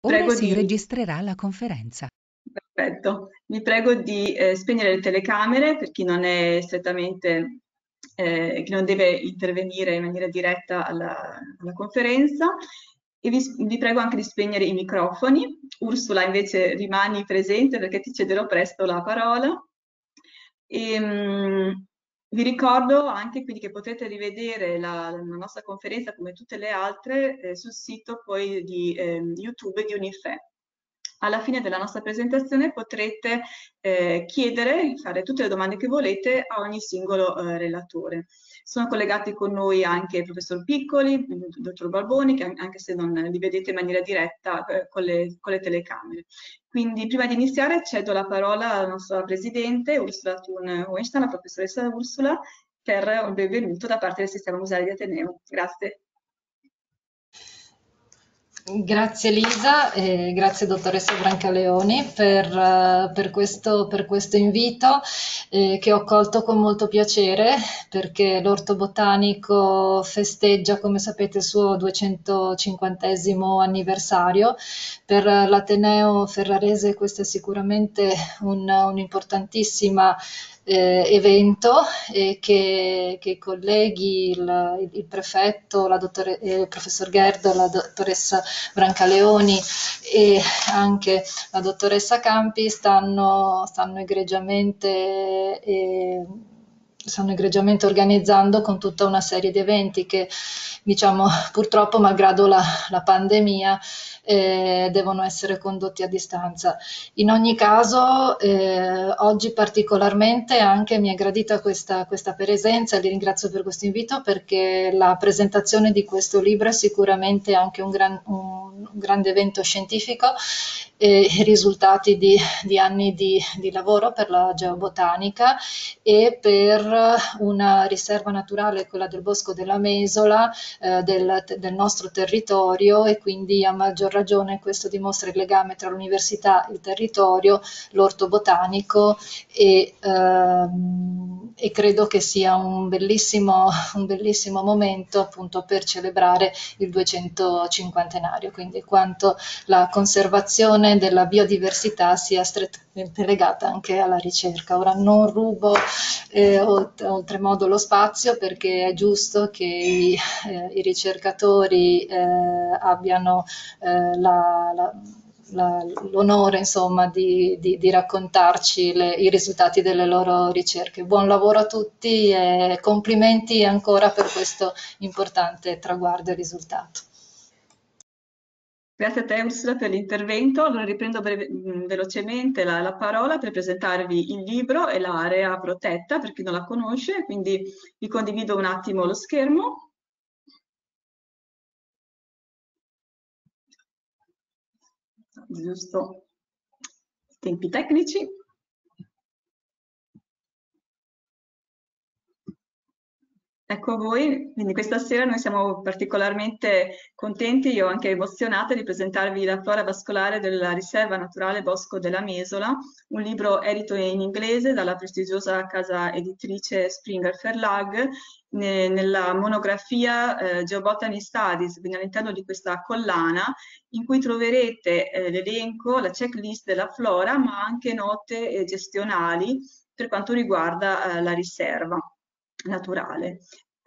Ora si registrerà la conferenza. Perfetto, vi prego di spegnere le telecamere per chi non è strettamente, chi non deve intervenire in maniera diretta alla conferenza e vi prego anche di spegnere i microfoni. Ursula invece rimani presente perché ti cederò presto la parola. Vi ricordo anche quindi che potrete rivedere la nostra conferenza come tutte le altre sul sito poi di YouTube di Unife. Alla fine della nostra presentazione potrete chiedere, fare tutte le domande che volete a ogni singolo relatore. Sono collegati con noi anche il professor Piccoli, il dottor Balboni, che anche se non li vedete in maniera diretta con le telecamere. Quindi prima di iniziare cedo la parola alla nostra presidente Ursula Thun-Hohenstein, la professoressa Ursula, per un benvenuto da parte del Sistema Museale di Ateneo. Grazie. Grazie Lisa e grazie dottoressa Brancaleoni per questo invito che ho colto con molto piacere perché l'Orto Botanico festeggia, come sapete, il suo 250° anniversario. Per l'Ateneo Ferrarese questa è sicuramente un'importantissima evento che i colleghi, il prefetto, il professor Gherdo, la dottoressa Brancaleoni e anche la dottoressa Campi stanno egregiamente organizzando con tutta una serie di eventi che, diciamo, purtroppo, malgrado la pandemia, devono essere condotti a distanza. In ogni caso, oggi particolarmente anche mi è gradita questa presenza e li ringrazio per questo invito perché la presentazione di questo libro è sicuramente anche un grande evento scientifico i risultati di anni di lavoro per la geobotanica e per una riserva naturale, quella del Bosco della Mesola, del nostro territorio, e quindi a maggior ragione questo dimostra il legame tra l'università, il territorio, l'orto botanico e credo che sia un bellissimo momento appunto per celebrare il 250°, quindi quanto la conservazione della biodiversità sia strettamente legata anche alla ricerca. Ora non rubo oltremodo lo spazio perché è giusto che i ricercatori abbiano l'onore, insomma, di raccontarci i risultati delle loro ricerche. Buon lavoro a tutti e complimenti ancora per questo importante traguardo e risultato. Grazie a te Ursula per l'intervento. Allora riprendo velocemente la parola per presentarvi il libro e l'area protetta per chi non la conosce, quindi vi condivido un attimo lo schermo. Giusto, tempi tecnici. Ecco a voi, quindi questa sera noi siamo particolarmente contenti, io anche emozionata di presentarvi la flora vascolare della riserva naturale Bosco della Mesola, un libro edito in inglese dalla prestigiosa casa editrice Springer Verlag, nella monografia Geobotany Studies, quindi all'interno di questa collana in cui troverete l'elenco, la checklist della flora, ma anche note gestionali per quanto riguarda la riserva naturale.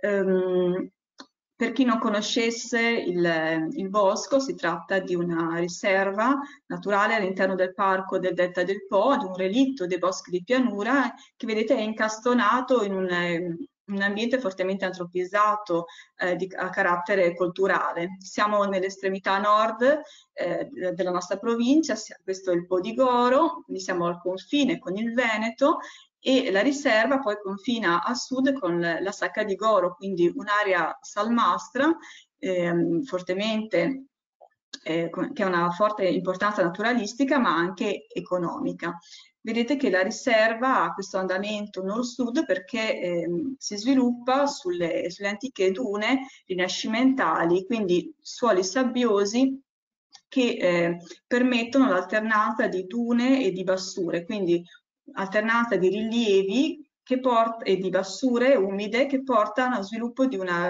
Per chi non conoscesse il bosco, si tratta di una riserva naturale all'interno del parco del Delta del Po, di un relitto dei boschi di pianura che vedete è incastonato in un ambiente fortemente antropizzato a carattere culturale. Siamo nell'estremità nord della nostra provincia, questo è il Po di Goro, quindi siamo al confine con il Veneto e la riserva poi confina a sud con la Sacca di Goro, quindi un'area salmastra fortemente che ha una forte importanza naturalistica ma anche economica. Vedete che la riserva ha questo andamento nord-sud perché si sviluppa sulle antiche dune rinascimentali, quindi suoli sabbiosi che permettono l'alternanza di dune e di bassure, quindi alternanza di rilievi e di bassure umide che portano allo sviluppo di una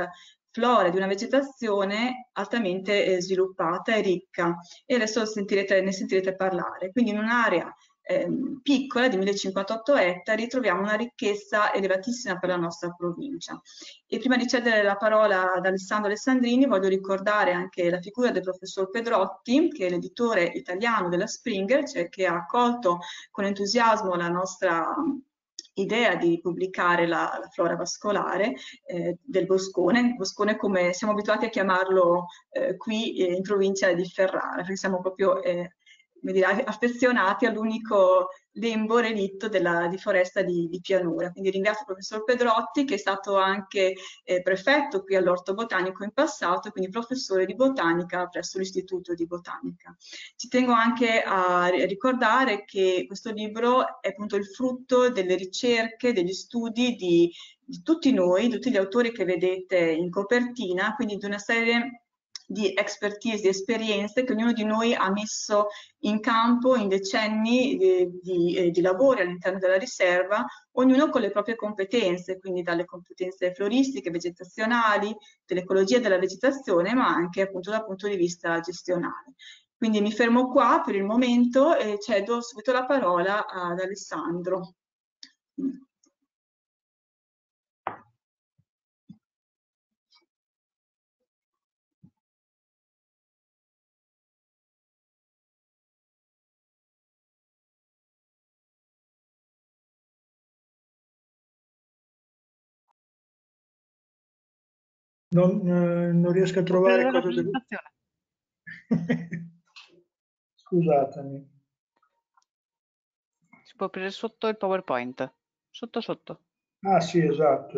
flora, di una vegetazione altamente sviluppata e ricca, e adesso ne sentirete parlare. Quindi in un'area piccola di 1058 ettari troviamo una ricchezza elevatissima per la nostra provincia. E prima di cedere la parola ad Alessandro Alessandrini voglio ricordare anche la figura del professor Pedrotti, che è l'editore italiano della Springer, cioè che ha accolto con entusiasmo la nostra idea di pubblicare la flora vascolare del Boscone, Boscone come siamo abituati a chiamarlo qui in provincia di Ferrara, perché siamo proprio affezionati all'unico lembo relitto di foresta di pianura. Quindi ringrazio il professor Pedrotti, che è stato anche prefetto qui all'Orto Botanico in passato, quindi professore di botanica presso l'Istituto di Botanica. Ci tengo anche a ricordare che questo libro è appunto il frutto delle ricerche, degli studi di tutti noi, tutti gli autori che vedete in copertina, quindi di una serie di expertise, di esperienze che ognuno di noi ha messo in campo in decenni di lavori all'interno della riserva, ognuno con le proprie competenze, quindi dalle competenze floristiche, vegetazionali, dell'ecologia della vegetazione, ma anche appunto dal punto di vista gestionale. Quindi mi fermo qua per il momento e cedo subito la parola ad Alessandro. Non riesco a trovare cosa devo... Scusatemi. Si può aprire sotto il PowerPoint. Sotto sotto. Ah sì, esatto,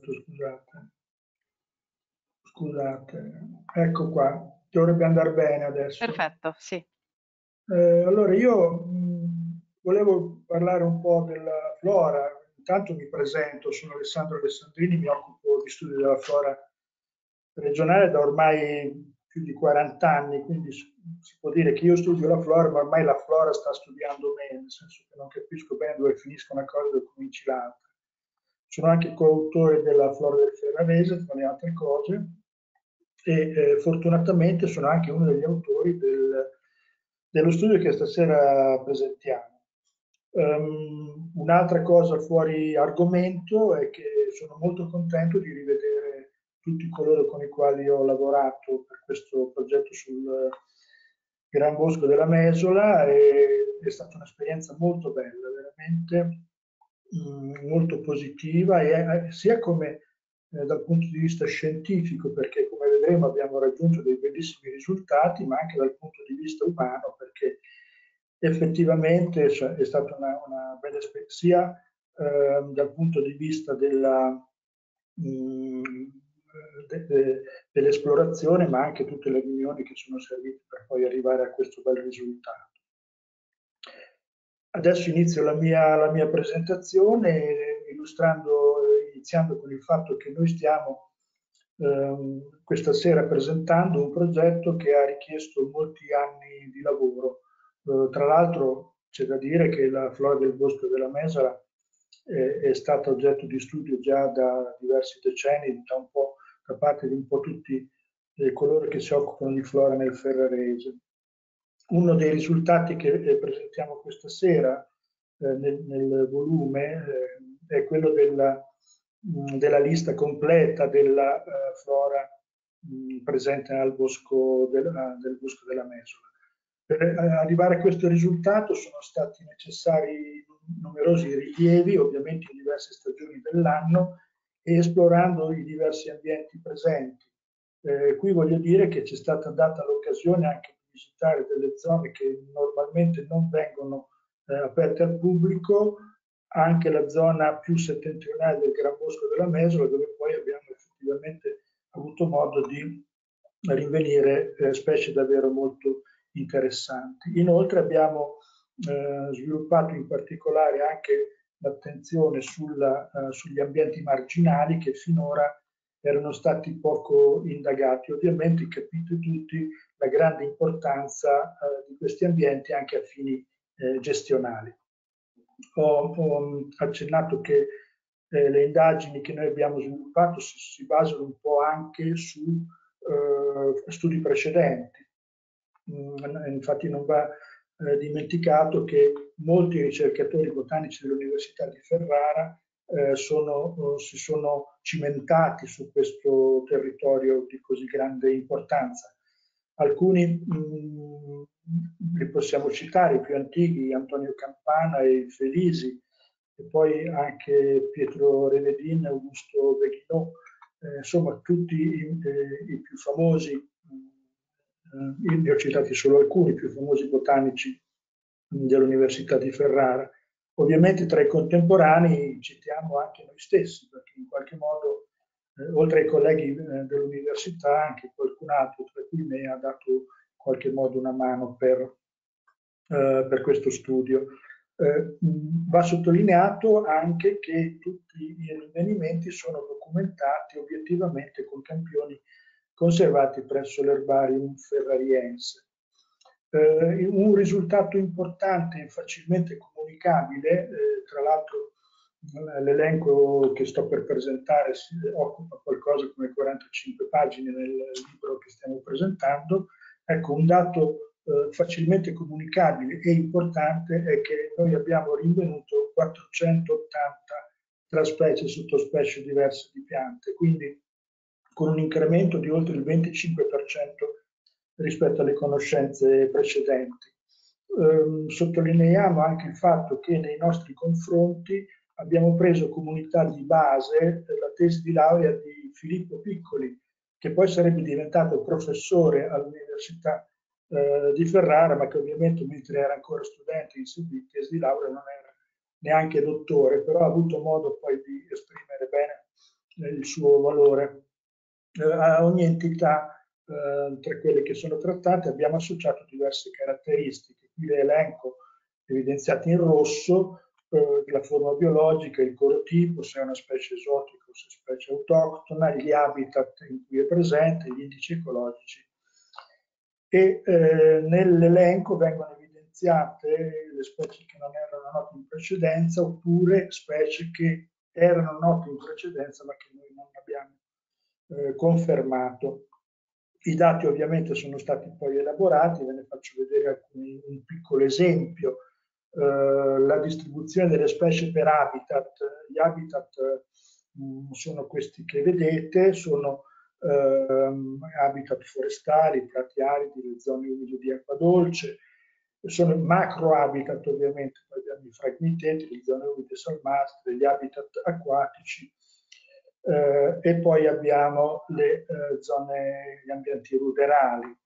scusate. Ecco qua, dovrebbe andare bene adesso. Perfetto, sì. Allora io volevo parlare un po' della flora. Intanto mi presento, sono Alessandro Alessandrini, mi occupo di studio della flora regionale da ormai più di 40 anni, quindi si può dire che io studio la flora, ma ormai la flora sta studiando me, nel senso che non capisco bene dove finisca una cosa e dove cominci l'altra. Sono anche coautore della flora del Ferrarese, tra le altre cose, e fortunatamente sono anche uno degli autori dello studio che stasera presentiamo. Un'altra cosa fuori argomento è che sono molto contento di rivedere tutti coloro con i quali ho lavorato per questo progetto sul Gran Bosco della Mesola, e è stata un'esperienza molto bella, veramente molto positiva, e sia come dal punto di vista scientifico, perché come vedremo abbiamo raggiunto dei bellissimi risultati, ma anche dal punto di vista umano, perché effettivamente è stata una bella esperienza, sia dal punto di vista dell'esplorazione, ma anche tutte le riunioni che sono servite per poi arrivare a questo bel risultato. Adesso inizio la mia presentazione iniziando con il fatto che noi stiamo questa sera presentando un progetto che ha richiesto molti anni di lavoro. Tra l'altro c'è da dire che la flora del Bosco della Mesola è stata oggetto di studio già da diversi decenni, da parte di un po' tutti coloro che si occupano di flora nel Ferrarese. Uno dei risultati che presentiamo questa sera nel volume è quello della lista completa della flora presente nel bosco del Bosco della Mesola. Per arrivare a questo risultato sono stati necessari numerosi rilievi, ovviamente in diverse stagioni dell'anno, e esplorando i diversi ambienti presenti. Qui voglio dire che ci è stata data l'occasione anche di visitare delle zone che normalmente non vengono aperte al pubblico, anche la zona più settentrionale del Gran Bosco della Mesola, dove poi abbiamo effettivamente avuto modo di rinvenire specie davvero molto interessanti. Inoltre abbiamo sviluppato in particolare anche l'attenzione sugli ambienti marginali che finora erano stati poco indagati. Ovviamente capite tutti la grande importanza di questi ambienti anche a fini gestionali. Ho accennato che le indagini che noi abbiamo sviluppato si basano un po' anche su studi precedenti. Infatti non va dimenticato che molti ricercatori botanici dell'Università di Ferrara si sono cimentati su questo territorio di così grande importanza. Alcuni li possiamo citare, i più antichi, Antonio Campana e Felisi, e poi anche Pietro Revedin, Augusto Beguinot, insomma tutti i più famosi, io ne ho citati solo alcuni, più famosi botanici dell'Università di Ferrara. Ovviamente tra i contemporanei citiamo anche noi stessi, perché in qualche modo, oltre ai colleghi dell'università, anche qualcun altro tra cui me ha dato in qualche modo una mano per questo studio. Va sottolineato anche che tutti i rinvenimenti sono documentati obiettivamente con campioni conservati presso l'erbarium ferrariense. Un risultato importante e facilmente comunicabile, tra l'altro l'elenco che sto per presentare occupa qualcosa come 45 pagine nel libro che stiamo presentando. Ecco, un dato facilmente comunicabile e importante è che noi abbiamo rinvenuto 480 tra specie e sottospecie diverse di piante, quindi con un incremento di oltre il 25% rispetto alle conoscenze precedenti. Sottolineiamo anche il fatto che nei nostri confronti abbiamo preso comunità di base la tesi di laurea di Filippo Piccoli, che poi sarebbe diventato professore all'Università di Ferrara, ma che ovviamente mentre era ancora studente in tesi di laurea non era neanche dottore, però ha avuto modo poi di esprimere bene il suo valore. A ogni entità tra quelle che sono trattate abbiamo associato diverse caratteristiche. Qui le elenco evidenziate in rosso, la forma biologica, il corotipo, se è una specie esotica o se è specie autoctona, gli habitat in cui è presente, gli indici ecologici. E nell'elenco vengono evidenziate le specie che non erano note in precedenza oppure specie che erano note in precedenza ma che noi non abbiamo confermato. I dati ovviamente sono stati poi elaborati, ve ne faccio vedere un piccolo esempio. La distribuzione delle specie per habitat. Gli habitat sono questi che vedete, sono habitat forestali, prati aridi, le zone umide di acqua dolce, sono macro habitat ovviamente, poi abbiamo i fragmiteti, le zone umide salmastre, gli habitat acquatici, e poi abbiamo le zone, gli ambienti ruderali.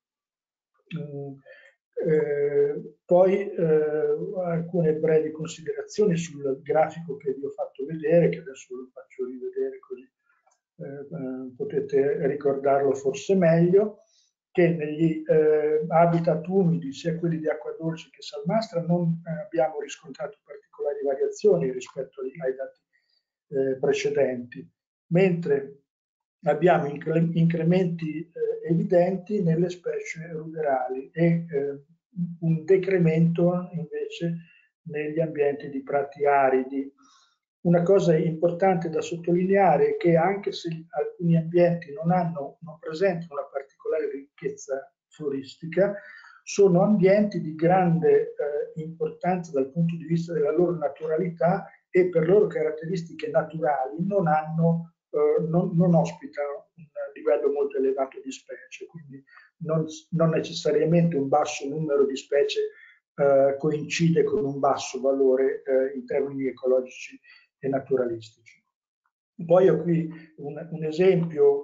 Poi alcune brevi considerazioni sul grafico che vi ho fatto vedere, che adesso lo faccio rivedere così potete ricordarlo forse meglio, che negli habitat umidi, sia quelli di acqua dolce che salmastra, non abbiamo riscontrato particolari variazioni rispetto ai dati precedenti, mentre abbiamo incrementi evidenti nelle specie ruderali e un decremento invece negli ambienti di prati aridi. Una cosa importante da sottolineare è che anche se alcuni ambienti non presentano una particolare ricchezza floristica, sono ambienti di grande importanza dal punto di vista della loro naturalità e per loro caratteristiche naturali non ospitano un livello molto elevato di specie, quindi non necessariamente un basso numero di specie coincide con un basso valore in termini ecologici e naturalistici. Poi ho qui un esempio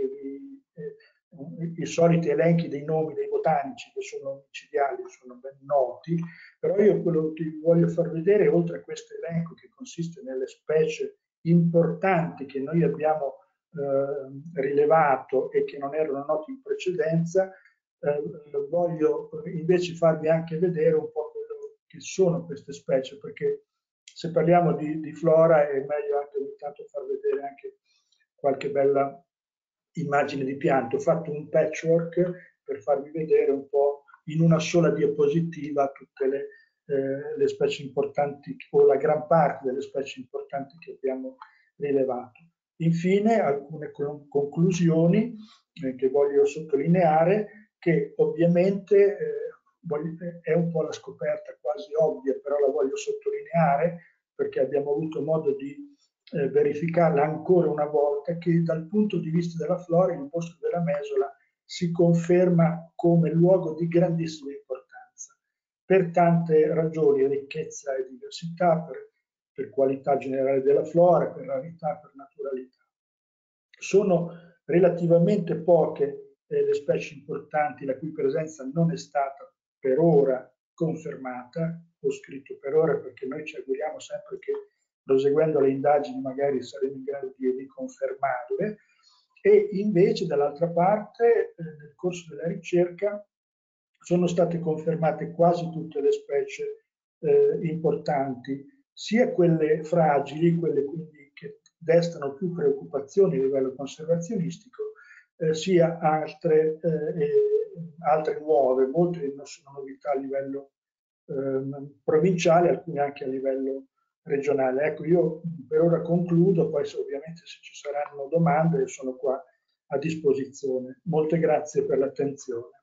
i soliti elenchi dei nomi dei botanici che sono micidiali, sono ben noti, però io quello che vi voglio far vedere, oltre a questo elenco che consiste nelle specie importanti che noi abbiamo rilevato e che non erano note in precedenza, voglio invece farvi anche vedere un po' quello che sono queste specie, perché se parliamo di flora è meglio anche ogni tanto far vedere anche qualche bella immagine di pianta. Ho fatto un patchwork per farvi vedere un po' in una sola diapositiva tutte le specie importanti o la gran parte delle specie importanti che abbiamo rilevato. Infine, alcune conclusioni che voglio sottolineare, che ovviamente è un po' la scoperta quasi ovvia, però la voglio sottolineare perché abbiamo avuto modo di verificarla ancora una volta, che dal punto di vista della flora il bosco della Mesola si conferma come luogo di grandissima importanza per tante ragioni: ricchezza e diversità, per qualità generale della flora, per rarità, per naturalità. Sono relativamente poche le specie importanti la cui presenza non è stata per ora confermata. Ho scritto per ora perché noi ci auguriamo sempre che, proseguendo le indagini, magari saremo in grado di confermarle. E invece, dall'altra parte, nel corso della ricerca sono state confermate quasi tutte le specie importanti, sia quelle fragili, quelle quindi che destano più preoccupazioni a livello conservazionistico, sia altre nuove. Molte sono novità a livello provinciale, alcune anche a livello regionale. Ecco, io per ora concludo, poi ovviamente se ci saranno domande sono qua a disposizione. Molte grazie per l'attenzione.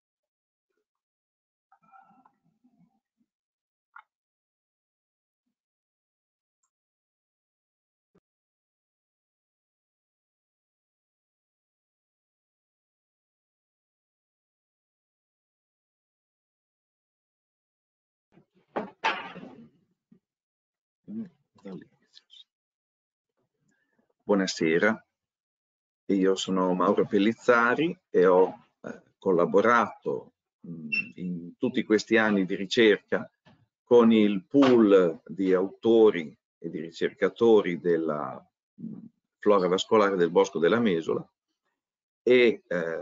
Buonasera, io sono Mauro Pellizzari e ho collaborato in tutti questi anni di ricerca con il pool di autori e di ricercatori della flora vascolare del Bosco della Mesola e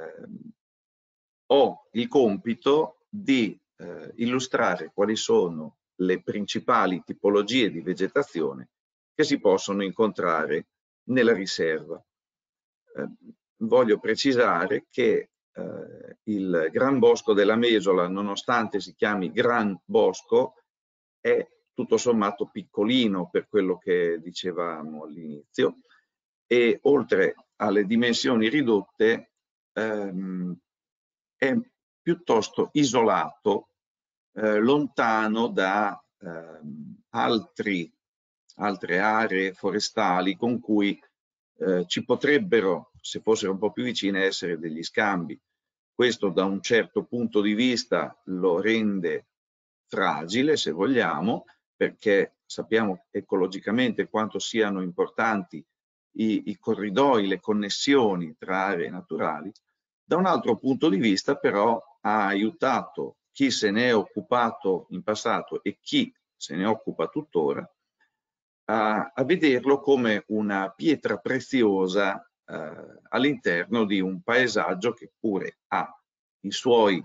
ho il compito di illustrare quali sono le principali tipologie di vegetazione che si possono incontrare nella riserva. Voglio precisare che il Gran Bosco della Mesola, nonostante si chiami Gran Bosco, è tutto sommato piccolino per quello che dicevamo all'inizio, e oltre alle dimensioni ridotte è piuttosto isolato, lontano da altre aree forestali con cui ci potrebbero, se fossero un po' più vicine, essere degli scambi. Questo da un certo punto di vista lo rende fragile, se vogliamo, perché sappiamo ecologicamente quanto siano importanti i corridoi, le connessioni tra aree naturali. Da un altro punto di vista però ha aiutato chi se ne è occupato in passato e chi se ne occupa tuttora a vederlo come una pietra preziosa all'interno di un paesaggio che pure ha i suoi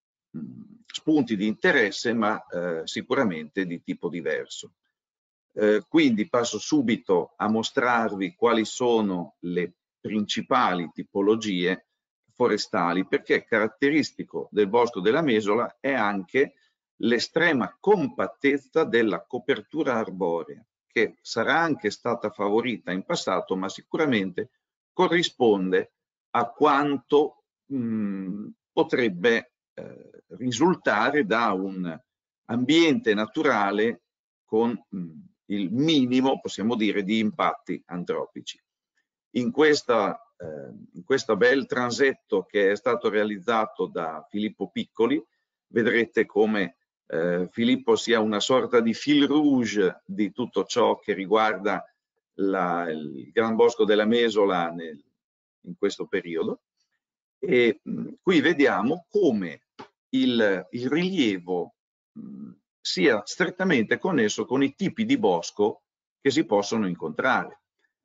spunti di interesse, ma sicuramente di tipo diverso. Quindi passo subito a mostrarvi quali sono le principali tipologie forestali, perché caratteristico del Bosco della Mesola è anche l'estrema compattezza della copertura arborea, che sarà anche stata favorita in passato, ma sicuramente corrisponde a quanto potrebbe risultare da un ambiente naturale con il minimo, possiamo dire, di impatti antropici. In questo bel transetto che è stato realizzato da Filippo Piccoli, vedrete come Filippo sia una sorta di fil rouge di tutto ciò che riguarda il Gran Bosco della Mesola in questo periodo. E qui vediamo come il rilievo sia strettamente connesso con i tipi di bosco che si possono incontrare.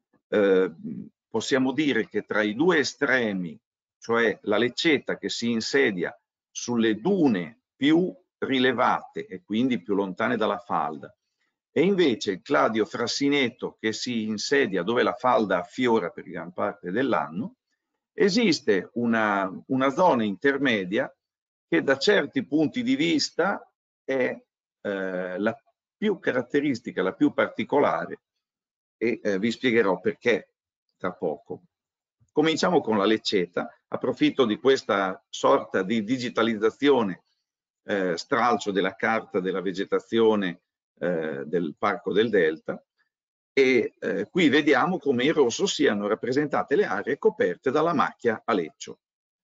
Possiamo dire che tra i due estremi, cioè la lecceta che si insedia sulle dune più rilevate e quindi più lontane dalla falda, e invece il Cladio frassineto che si insedia dove la falda affiora per gran parte dell'anno, esiste una zona intermedia che da certi punti di vista è la più caratteristica, la più particolare, e vi spiegherò perché tra poco. Cominciamo con la lecceta. Approfitto di questa sorta di digitalizzazione stralcio della carta della vegetazione del Parco del Delta e qui vediamo come in rosso siano rappresentate le aree coperte dalla macchia a leccio,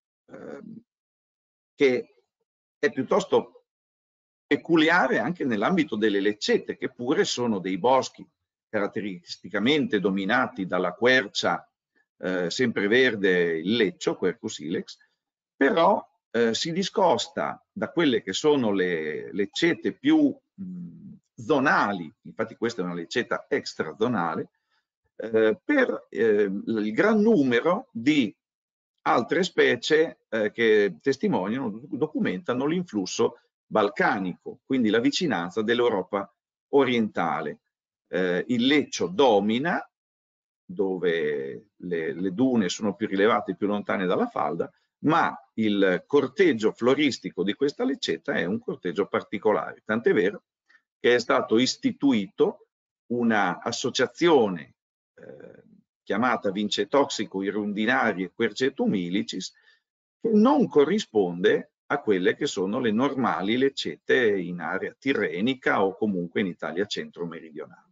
che è piuttosto peculiare anche nell'ambito delle leccette, che pure sono dei boschi caratteristicamente dominati dalla quercia sempreverde, il leccio, Quercus ilex, però si discosta da quelle che sono le leccette più zonali, infatti questa è una leccetta extrazonale, per il gran numero di altre specie che testimoniano, documentano l'influsso balcanico, quindi la vicinanza dell'Europa orientale. Il leccio domina, dove le dune sono più rilevate, più lontane dalla falda, ma il corteggio floristico di questa leccetta è un corteggio particolare, tant'è vero che è stato istituito una associazione chiamata Vincetoxico irundinarie Quercetum ilicis, che non corrisponde a quelle che sono le normali leccette in area tirrenica o comunque in Italia centro-meridionale.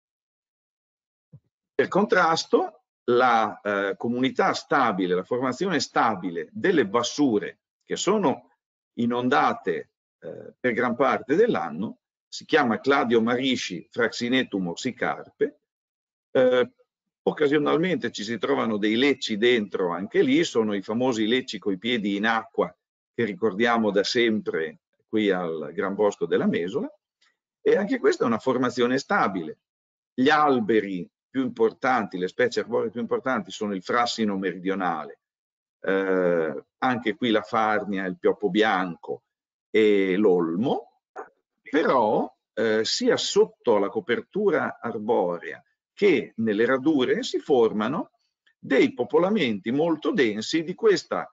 Per contrasto, la comunità stabile, la formazione stabile delle bassure che sono inondate per gran parte dell'anno si chiama Cladio Marisci Fraxinetum orsicarpe. Occasionalmente ci si trovano dei lecci dentro anche lì, sono i famosi lecci coi piedi in acqua che ricordiamo da sempre qui al Gran Bosco della Mesola, e anche questa è una formazione stabile. Gli alberi più importanti, le specie arboree più importanti sono il frassino meridionale, anche qui la farnia, il pioppo bianco e l'olmo, però sia sotto la copertura arborea che nelle radure si formano dei popolamenti molto densi di questa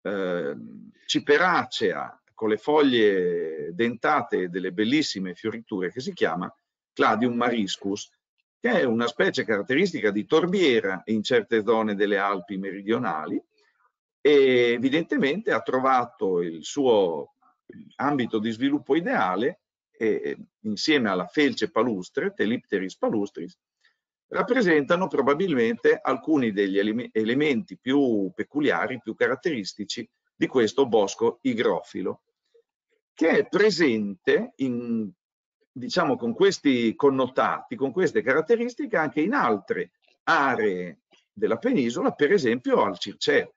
ciperacea con le foglie dentate e delle bellissime fioriture che si chiama Cladium mariscus, che è una specie caratteristica di torbiera in certe zone delle Alpi meridionali e evidentemente ha trovato il suo ambito di sviluppo ideale e insieme alla felce palustre, Telipteris palustris, rappresentano probabilmente alcuni degli elementi più peculiari, più caratteristici di questo bosco igrofilo, che è presente in, diciamo, con questi connotati, con queste caratteristiche anche in altre aree della penisola, per esempio al Circeo.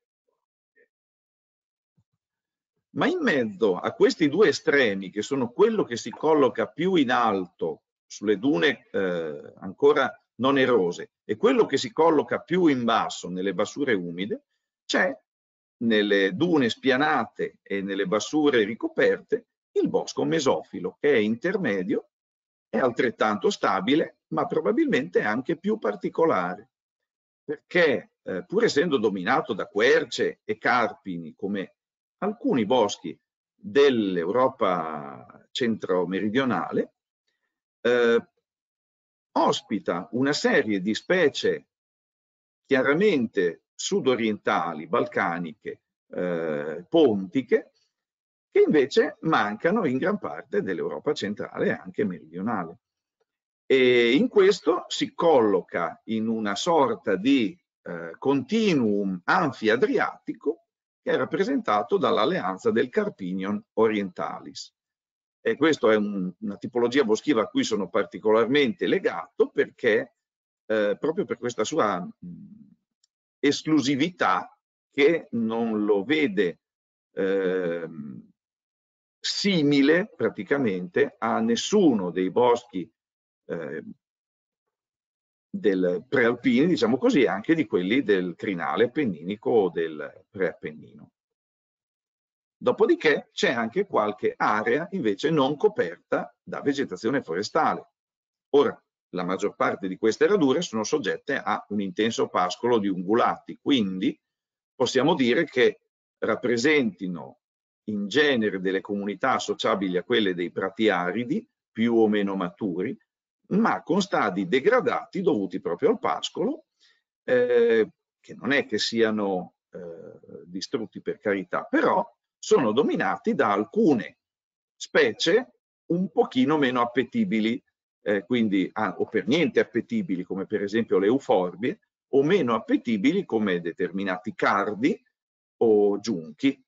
Ma in mezzo a questi due estremi, che sono quello che si colloca più in alto sulle dune ancora non erose e quello che si colloca più in basso nelle bassure umide, c'è nelle dune spianate e nelle bassure ricoperte il bosco mesofilo, che è intermedio, è altrettanto stabile, ma probabilmente anche più particolare, perché pur essendo dominato da querce e carpini, come alcuni boschi dell'Europa centro-meridionale, ospita una serie di specie chiaramente sudorientali, balcaniche, pontiche, che invece mancano in gran parte dell'Europa centrale e anche meridionale. E in questo si colloca in una sorta di continuum anfi-adriatico che è rappresentato dall'alleanza del Carpinion orientalis. E questa è una tipologia boschiva a cui sono particolarmente legato perché proprio per questa sua esclusività che non lo vede simile praticamente a nessuno dei boschi del prealpini, diciamo così, anche di quelli del crinale appenninico o del preappennino. Dopodiché c'è anche qualche area invece non coperta da vegetazione forestale. Ora, la maggior parte di queste radure sono soggette a un intenso pascolo di ungulati, quindi possiamo dire che rappresentino in genere delle comunità associabili a quelle dei prati aridi, più o meno maturi, ma con stadi degradati dovuti proprio al pascolo, che non è che siano distrutti per carità, però sono dominati da alcune specie un pochino meno appetibili, quindi o per niente appetibili, come per esempio le euforbie, o meno appetibili come determinati cardi o giunchi.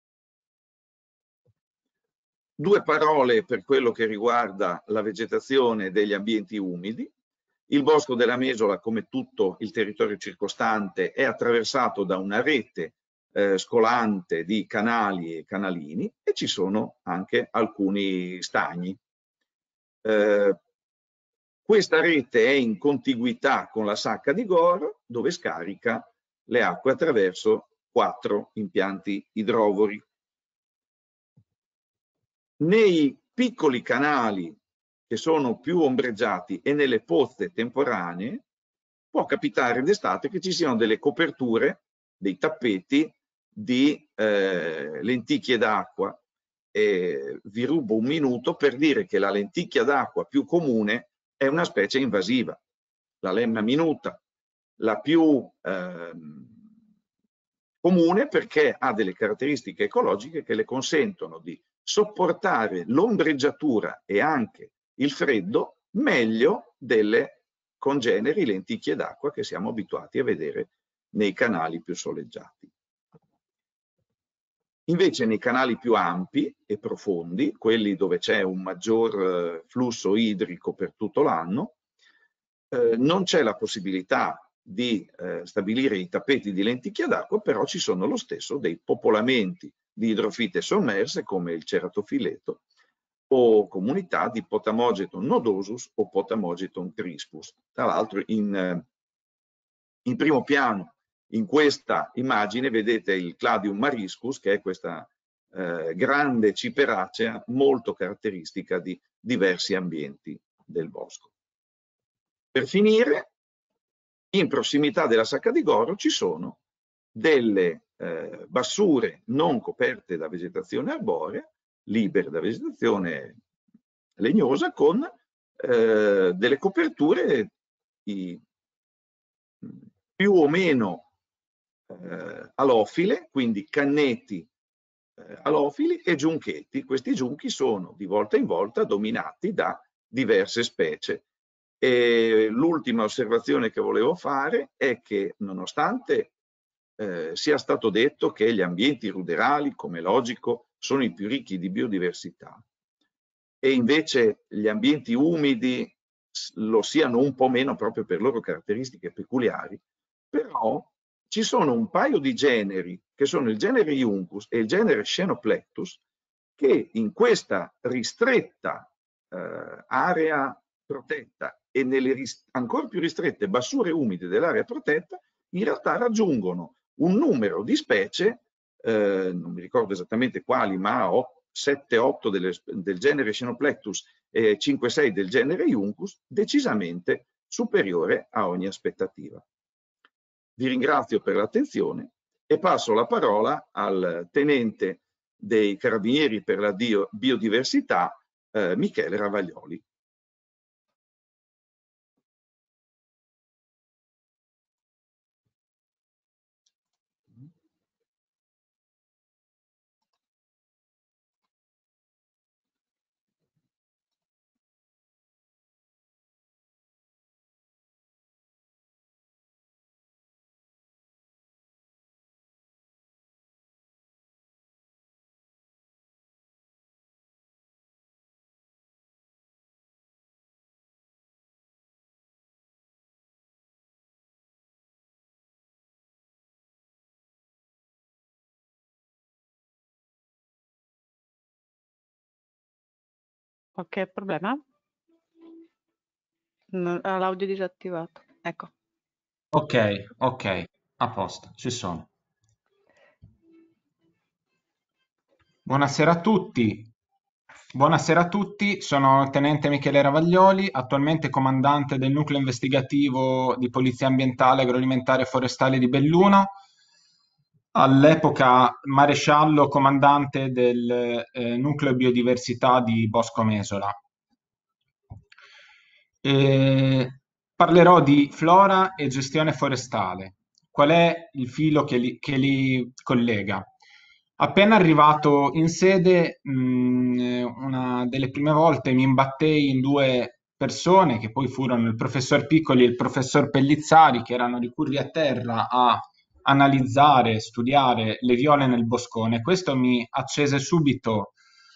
Due parole per quello che riguarda la vegetazione degli ambienti umidi. Il bosco della Mesola, come tutto il territorio circostante, è attraversato da una rete scolante di canali e canalini, e ci sono anche alcuni stagni. Questa rete è in contiguità con la Sacca di Goro, dove scarica le acque attraverso 4 impianti idrovori. Nei piccoli canali che sono più ombreggiati e nelle pozze temporanee può capitare d'estate che ci siano delle coperture, dei tappeti di lenticchie d'acqua. Vi rubo un minuto per dire che la lenticchia d'acqua più comune è una specie invasiva, la lemna minuta, la più comune perché ha delle caratteristiche ecologiche che le consentono di sopportare l'ombreggiatura e anche il freddo meglio delle congeneri lenticchie d'acqua che siamo abituati a vedere nei canali più soleggiati. Invece nei canali più ampi e profondi, quelli dove c'è un maggior flusso idrico per tutto l'anno, non c'è la possibilità di stabilire i tappeti di lenticchia d'acqua, però ci sono lo stesso dei popolamenti di idrofite sommerse come il ceratofileto o comunità di Potamogeton nodosus o Potamogeton crispus. Tra l'altro in primo piano in questa immagine vedete il Cladium mariscus, che è questa grande ciperacea molto caratteristica di diversi ambienti del bosco. Per finire, in prossimità della Sacca di Goro ci sono delle bassure non coperte da vegetazione arborea, libere da vegetazione legnosa, con delle coperture più o meno alofile, quindi canneti alofili e giunchetti. Questi giunchi sono di volta in volta dominati da diverse specie. E l'ultima osservazione che volevo fare è che nonostante sia stato detto che gli ambienti ruderali, come logico, sono i più ricchi di biodiversità, e invece gli ambienti umidi lo siano un po' meno proprio per loro caratteristiche peculiari, però ci sono un paio di generi, che sono il genere Iuncus e il genere Xenoplectus, che in questa ristretta area protetta e nelle ancora più ristrette bassure umide dell'area protetta, in realtà raggiungono un numero di specie, non mi ricordo esattamente quali, ma 7-8 del genere Xenoplectus e 5-6 del genere Iuncus, decisamente superiore a ogni aspettativa. Vi ringrazio per l'attenzione e passo la parola al tenente dei Carabinieri per la biodiversità, Michele Ravaglioli. Qualche problema? L'audio disattivato. Ecco. Ok, a posto, ci sono. Buonasera a tutti. Buonasera a tutti, sono il tenente Michele Ravaglioli, attualmente comandante del nucleo investigativo di Polizia Ambientale, Agroalimentare e Forestale di Belluno, all'epoca maresciallo comandante del nucleo biodiversità di Bosco Mesola. Parlerò di flora e gestione forestale. Qual è il filo che li collega? Appena arrivato in sede, una delle prime volte mi imbattei in due persone che poi furono il professor Piccoli e il professor Pellizzari, che erano ricurvi a terra a analizzare, studiare le viole nel boscone. Questo mi accese subito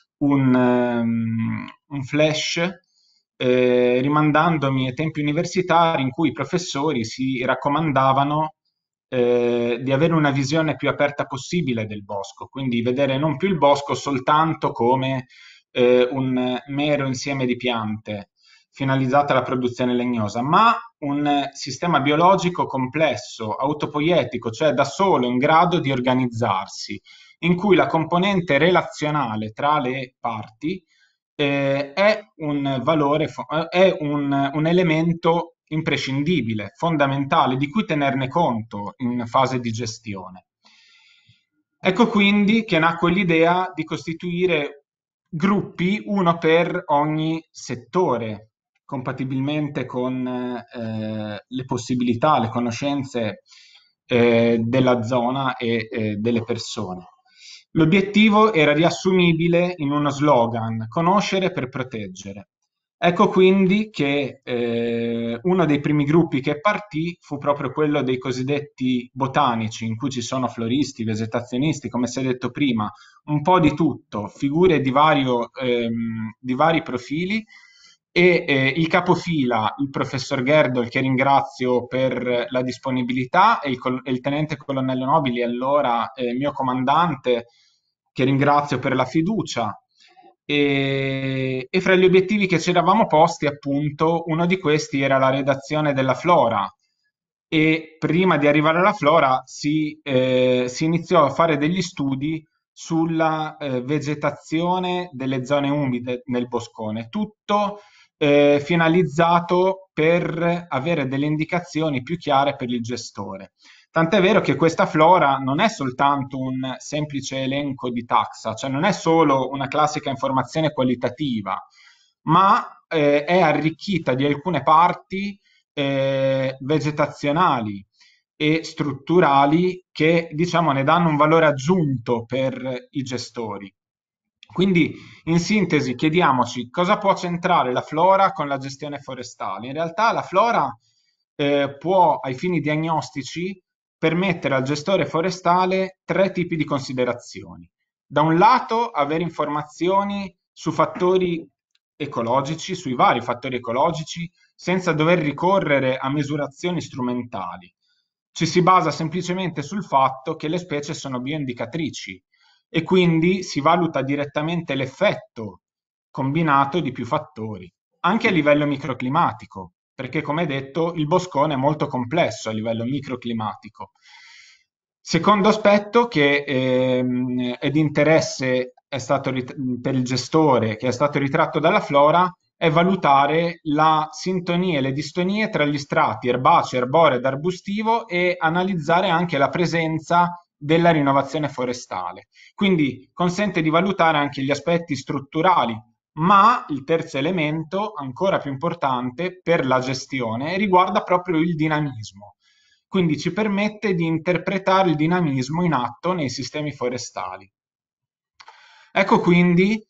un flash, rimandandomi ai tempi universitari in cui i professori si raccomandavano di avere una visione più aperta possibile del bosco, quindi vedere non più il bosco soltanto come un mero insieme di piante finalizzate alla produzione legnosa, ma un sistema biologico complesso, autopoietico, cioè da solo in grado di organizzarsi, in cui la componente relazionale tra le parti è un valore, è un elemento imprescindibile, fondamentale, di cui tenerne conto in fase di gestione. Ecco quindi che nacque l'idea di costituire gruppi, uno per ogni settore, compatibilmente con le possibilità, le conoscenze della zona e delle persone. L'obiettivo era riassumibile in uno slogan: conoscere per proteggere. Ecco quindi che uno dei primi gruppi che partì fu proprio quello dei cosiddetti botanici, in cui ci sono floristi, vegetazionisti, come si è detto prima, un po' di tutto, figure di vari profili, e il capofila, il professor Gerdol, che ringrazio per la disponibilità, e il tenente colonnello Nobili, allora mio comandante, che ringrazio per la fiducia. E fra gli obiettivi che ci eravamo posti, appunto, uno di questi era la redazione della flora. E prima di arrivare alla flora si iniziò a fare degli studi sulla vegetazione delle zone umide nel boscone, tutto finalizzato per avere delle indicazioni più chiare per il gestore. Tant'è vero che questa flora non è soltanto un semplice elenco di taxa, cioè non è solo una classica informazione qualitativa, ma è arricchita di alcune parti vegetazionali e strutturali che, diciamo, ne danno un valore aggiunto per i gestori. Quindi, in sintesi, chiediamoci cosa può centrare la flora con la gestione forestale. In realtà la flora può, ai fini diagnostici, permettere al gestore forestale tre tipi di considerazioni. Da un lato, avere informazioni su fattori ecologici, sui vari fattori ecologici, senza dover ricorrere a misurazioni strumentali. Ci si basa semplicemente sul fatto che le specie sono bioindicatrici e quindi si valuta direttamente l'effetto combinato di più fattori, anche a livello microclimatico, perché come detto il boscone è molto complesso a livello microclimatico. Secondo aspetto che è di interesse per il gestore, che è stato ritratto dalla flora, è valutare la sintonia e le distonie tra gli strati erbaceo, arboreo ed arbustivo e analizzare anche la presenza della rinnovazione forestale. Quindi consente di valutare anche gli aspetti strutturali, ma il terzo elemento, ancora più importante per la gestione, riguarda proprio il dinamismo. Quindi ci permette di interpretare il dinamismo in atto nei sistemi forestali. Ecco quindi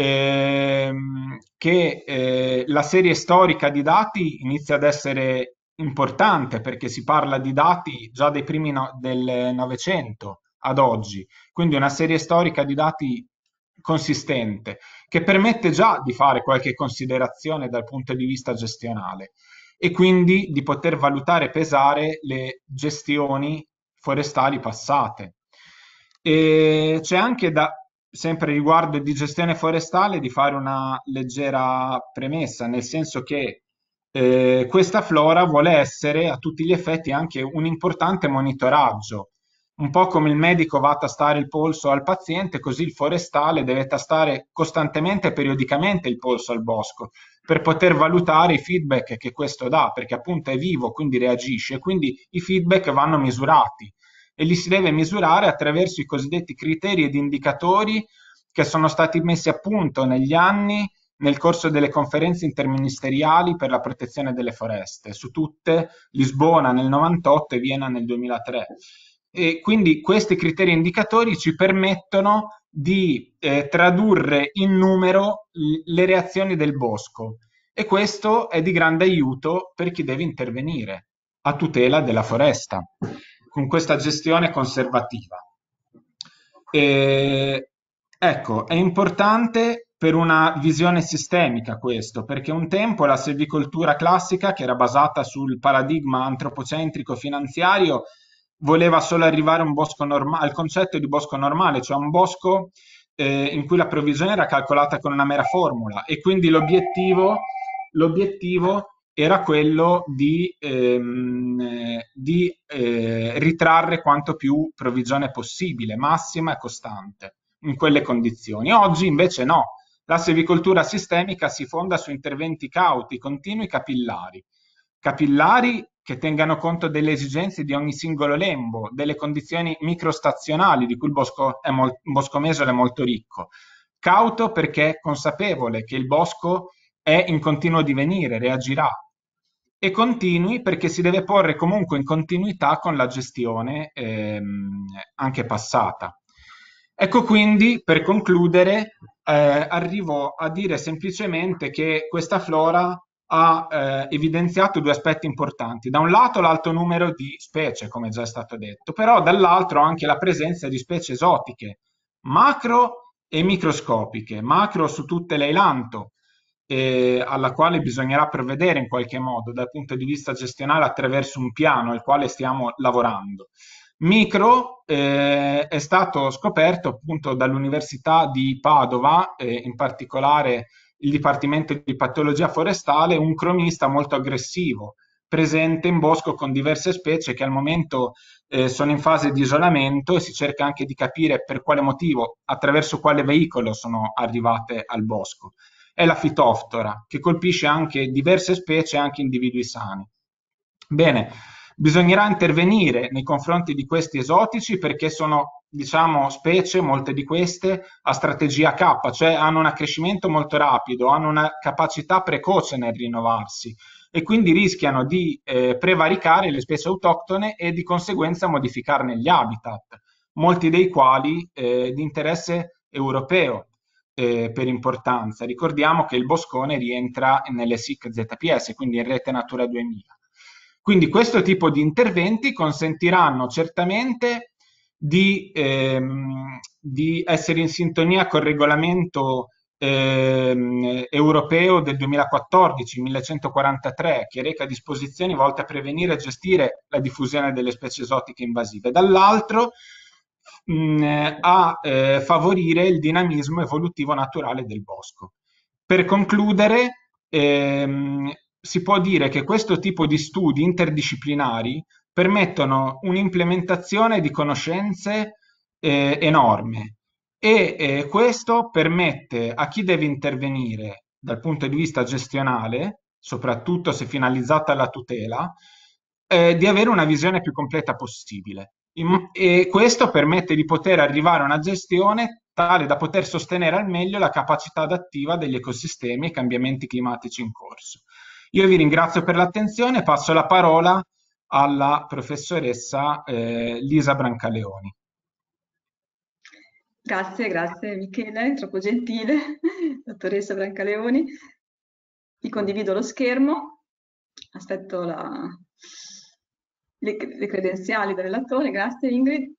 che la serie storica di dati inizia ad essere importante, perché si parla di dati già dai primi del Novecento ad oggi, quindi una serie storica di dati consistente, che permette già di fare qualche considerazione dal punto di vista gestionale e quindi di poter valutare e pesare le gestioni forestali passate. E c'è anche sempre riguardo di gestione forestale, di fare una leggera premessa, nel senso che questa flora vuole essere a tutti gli effetti anche un importante monitoraggio. Un po' come il medico va a tastare il polso al paziente, così il forestale deve tastare costantemente e periodicamente il polso al bosco per poter valutare i feedback che questo dà, perché appunto è vivo, quindi reagisce, quindi i feedback vanno misurati e li si deve misurare attraverso i cosiddetti criteri ed indicatori che sono stati messi a punto negli anni nel corso delle conferenze interministeriali per la protezione delle foreste, su tutte Lisbona nel 98 e Vienna nel 2003. E quindi questi criteri indicatori ci permettono di tradurre in numero le reazioni del bosco, e questo è di grande aiuto per chi deve intervenire a tutela della foresta con questa gestione conservativa. Ecco, è importante per una visione sistemica questo, perché un tempo la selvicoltura classica, che era basata sul paradigma antropocentrico finanziario, voleva solo arrivare a un bosco al concetto di bosco normale, cioè un bosco in cui la provvigione era calcolata con una mera formula, e quindi l'obiettivo era quello di ritrarre quanto più provvigione possibile, massima e costante, in quelle condizioni. Oggi invece no, la selvicoltura sistemica si fonda su interventi cauti, continui, capillari che tengano conto delle esigenze di ogni singolo lembo, delle condizioni microstazionali di cui il bosco mesole è molto ricco. Cauto perché è consapevole che il bosco è in continuo divenire, reagirà, e continui perché si deve porre comunque in continuità con la gestione anche passata. Ecco, quindi, per concludere, arrivo a dire semplicemente che questa flora ha evidenziato due aspetti importanti. Da un lato l'alto numero di specie, come già è stato detto, però dall'altro anche la presenza di specie esotiche, macro e microscopiche. Macro su tutte le eilanto, alla quale bisognerà provvedere in qualche modo dal punto di vista gestionale attraverso un piano al quale stiamo lavorando. Micro è stato scoperto appunto dall'Università di Padova, in particolare il Dipartimento di Patologia Forestale, un cronista molto aggressivo, presente in bosco con diverse specie che al momento sono in fase di isolamento, e si cerca anche di capire per quale motivo, attraverso quale veicolo sono arrivate al bosco. È la fitoftora, che colpisce anche diverse specie, anche individui sani. Bene, bisognerà intervenire nei confronti di questi esotici perché sono, diciamo, specie, molte di queste, a strategia K, cioè hanno un accrescimento molto rapido, hanno una capacità precoce nel rinnovarsi e quindi rischiano di prevaricare le specie autoctone e di conseguenza modificarne gli habitat, molti dei quali di interesse europeo. Per importanza. Ricordiamo che il boscone rientra nelle SIC ZPS, quindi in Rete Natura 2000. Quindi questo tipo di interventi consentiranno certamente di essere in sintonia col regolamento europeo del 2014, 1143, che reca disposizioni volte a prevenire e gestire la diffusione delle specie esotiche invasive. Dall'altro, a favorire il dinamismo evolutivo naturale del bosco. Per concludere, si può dire che questo tipo di studi interdisciplinari permettono un'implementazione di conoscenze enorme, e questo permette a chi deve intervenire dal punto di vista gestionale, soprattutto se finalizzata alla tutela, di avere una visione più completa possibile. E questo permette di poter arrivare a una gestione tale da poter sostenere al meglio la capacità adattiva degli ecosistemi ai cambiamenti climatici in corso. Io vi ringrazio per l'attenzione e passo la parola alla professoressa Lisa Brancaleoni. Grazie Michele, troppo gentile, dottoressa Brancaleoni. Vi condivido lo schermo, aspetto le credenziali del relatore. Grazie Ingrid.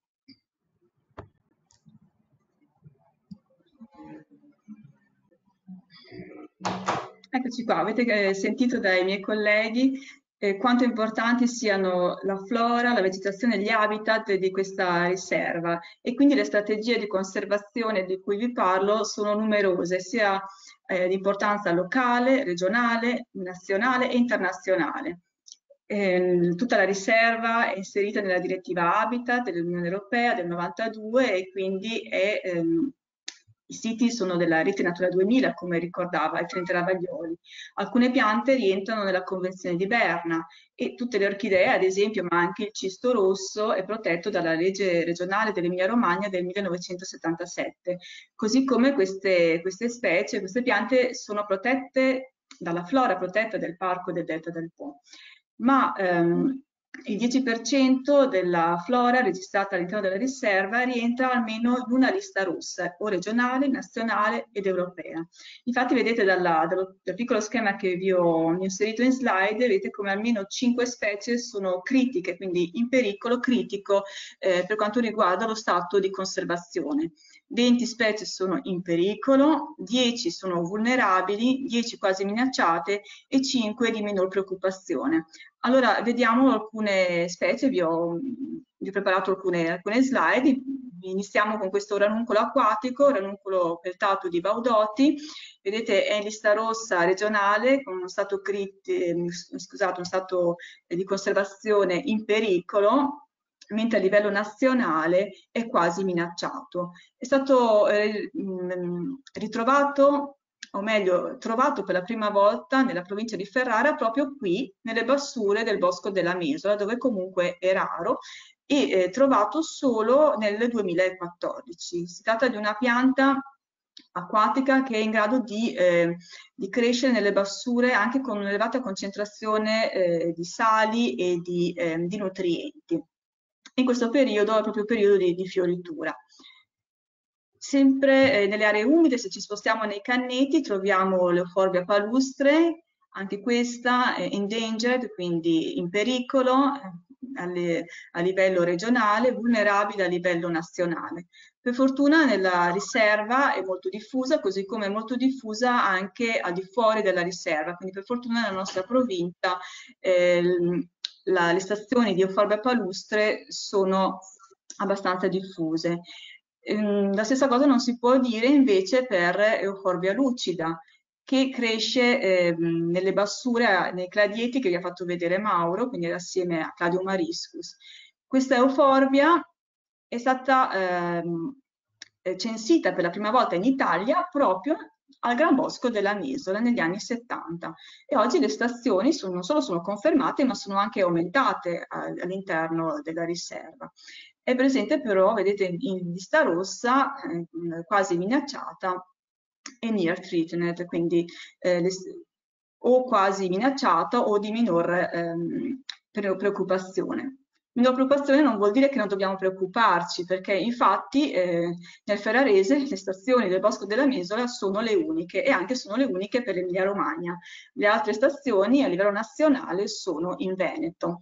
Eccoci qua, avete sentito dai miei colleghi quanto importanti siano la flora, la vegetazione e gli habitat di questa riserva, e quindi le strategie di conservazione di cui vi parlo sono numerose, sia di importanza locale, regionale, nazionale e internazionale. Tutta la riserva è inserita nella direttiva Habitat dell'Unione Europea del 92 e quindi è I siti sono della Rete Natura 2000, come ricordava il tenente Ravaglioli. Alcune piante rientrano nella Convenzione di Berna e tutte le orchidee, ad esempio, ma anche il cisto rosso, è protetto dalla legge regionale dell'Emilia-Romagna del 1977. Così come queste specie, queste piante sono protette dalla flora protetta del Parco del Delta del Po. Ma il 10% della flora registrata all'interno della riserva rientra almeno in una lista rossa, o regionale, nazionale ed europea. Infatti vedete dal piccolo schema che vi ho inserito in slide, vedete come almeno 5 specie sono critiche, quindi in pericolo critico per quanto riguarda lo stato di conservazione. 20 specie sono in pericolo, 10 sono vulnerabili, 10 quasi minacciate e 5 di minor preoccupazione. Allora, vediamo alcune specie, vi ho preparato alcune slide. Iniziamo con questo ranuncolo acquatico, ranuncolo peltato di Baudoti. Vedete, è in lista rossa regionale con uno stato di conservazione in pericolo, mentre a livello nazionale è quasi minacciato. È stato ritrovato, o meglio, trovato per la prima volta nella provincia di Ferrara, proprio qui, nelle bassure del Bosco della Mesola, dove comunque è raro, e trovato solo nel 2014. Si tratta di una pianta acquatica che è in grado di crescere nelle bassure anche con un'elevata concentrazione di sali e di nutrienti. In questo periodo è proprio periodo di fioritura. Sempre nelle aree umide, se ci spostiamo nei canneti, troviamo l'Euphorbia palustre, anche questa è endangered, quindi in pericolo a livello regionale, vulnerabile a livello nazionale. Per fortuna nella riserva è molto diffusa, così come è molto diffusa anche al di fuori della riserva, quindi per fortuna nella nostra provincia le stazioni di Euphorbia palustre sono abbastanza diffuse. La stessa cosa non si può dire invece per Euphorbia lucida, che cresce nelle bassure, nei cladieti che vi ha fatto vedere Mauro, quindi assieme a Cladio mariscus. Questa Euphorbia è stata censita per la prima volta in Italia proprio al Gran Bosco della Mesola negli anni 70 e oggi le stazioni non solo sono confermate ma sono anche aumentate all'interno della riserva. È presente però, vedete, in lista rossa, quasi minacciata e near threatened, quindi o quasi minacciata o di minor preoccupazione. Minor preoccupazione non vuol dire che non dobbiamo preoccuparci, perché infatti nel ferrarese le stazioni del Bosco della Mesola sono le uniche e anche sono le uniche per l'Emilia Romagna. Le altre stazioni a livello nazionale sono in Veneto.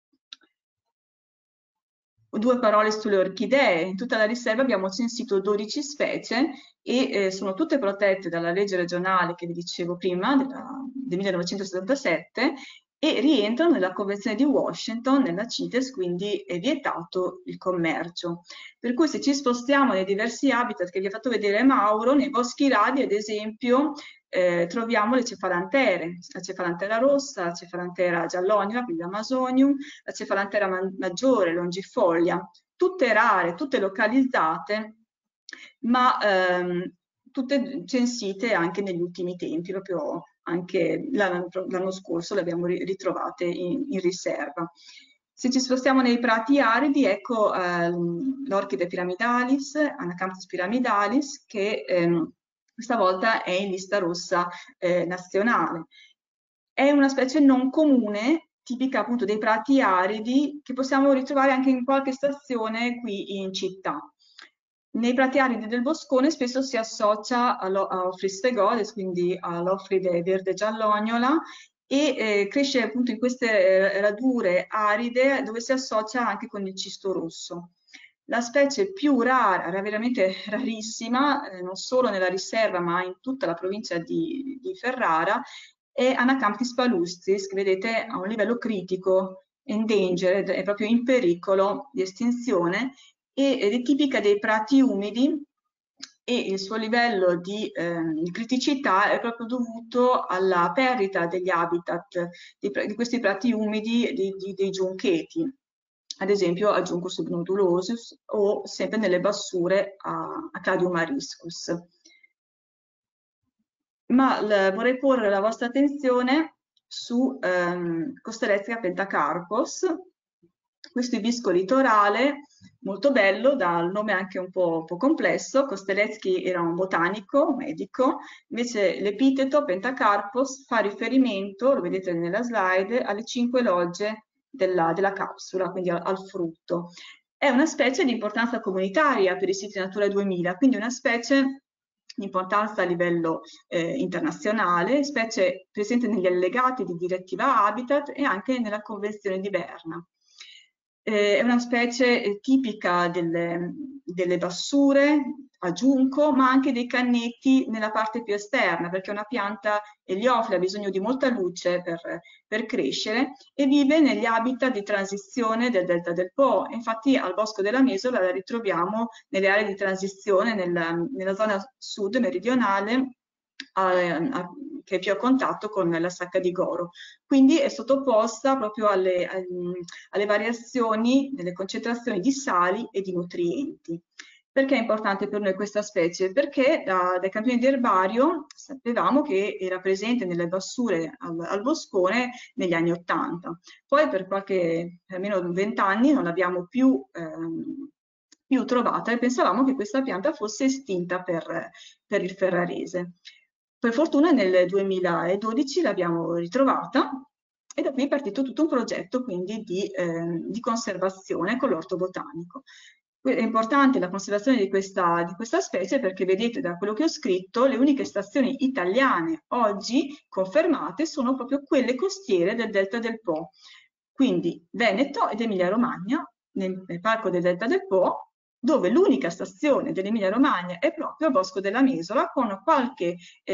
Due parole sulle orchidee. In tutta la riserva abbiamo censito 12 specie e sono tutte protette dalla legge regionale che vi dicevo prima, del 1977, e rientrano nella Convenzione di Washington, nella CITES, quindi è vietato il commercio. Per cui se ci spostiamo nei diversi habitat che vi ha fatto vedere Mauro, nei boschi radi ad esempio troviamo le cefalantere, la cefalantera rossa, la cefalantera giallognola, quindi l'Amazonium, la cefalantera maggiore, longifoglia, tutte rare, tutte localizzate, ma tutte censite anche negli ultimi tempi, proprio anche l'anno scorso le abbiamo ritrovate in riserva. Se ci spostiamo nei prati aridi, ecco l'Orchide pyramidalis, Anacamptis pyramidalis, che questa volta è in lista rossa nazionale. È una specie non comune, tipica appunto dei prati aridi, che possiamo ritrovare anche in qualche stazione qui in città. Nei prati aridi del boscone spesso si associa all'Ophrys fegodes, quindi all'Ophride verde giallognola, e cresce appunto in queste radure aride dove si associa anche con il cisto rosso. La specie più rara, veramente rarissima, non solo nella riserva ma in tutta la provincia di Ferrara, è Anacamptis palustris, che vedete a un livello critico, endangered, è proprio in pericolo di estinzione, ed è tipica dei prati umidi e il suo livello di criticità è proprio dovuto alla perdita degli habitat di questi prati umidi dei giuncheti. ad esempio a Juncus subnodulosus o sempre nelle bassure a Cladium mariscus. Ma vorrei porre la vostra attenzione su Costelletzia pentacarpos, questo ibisco litorale molto bello, dal nome anche un po' complesso. Kosteletsky era un botanico, un medico, invece l'epiteto pentacarpos fa riferimento, lo vedete nella slide, alle 5 logge della capsula, quindi al frutto. È una specie di importanza comunitaria per i siti Natura 2000, quindi una specie di importanza a livello internazionale, specie presente negli allegati di Direttiva Habitat e anche nella Convenzione di Berna. È una specie tipica delle bassure a giunco, ma anche dei canneti nella parte più esterna, perché è una pianta eliofila, ha bisogno di molta luce per crescere e vive negli habitat di transizione del delta del Po. Infatti al Bosco della Mesola la ritroviamo nelle aree di transizione, nella zona sud meridionale, che è più a contatto con la sacca di Goro. Quindi è sottoposta proprio alle variazioni delle concentrazioni di sali e di nutrienti. Perché è importante per noi questa specie? Perché dai campioni di erbario sapevamo che era presente nelle bassure al Boscone negli anni '80. Poi per almeno 20 anni non l'abbiamo più trovata e pensavamo che questa pianta fosse estinta per il ferrarese. Per fortuna nel 2012 l'abbiamo ritrovata e da qui è partito tutto un progetto quindi di conservazione con l'orto botanico. È importante la conservazione di questa specie perché vedete da quello che ho scritto le uniche stazioni italiane oggi confermate sono proprio quelle costiere del delta del Po, quindi Veneto ed Emilia Romagna nel parco del delta del Po, dove l'unica stazione dell'Emilia Romagna è proprio il Bosco della Mesola, con qualche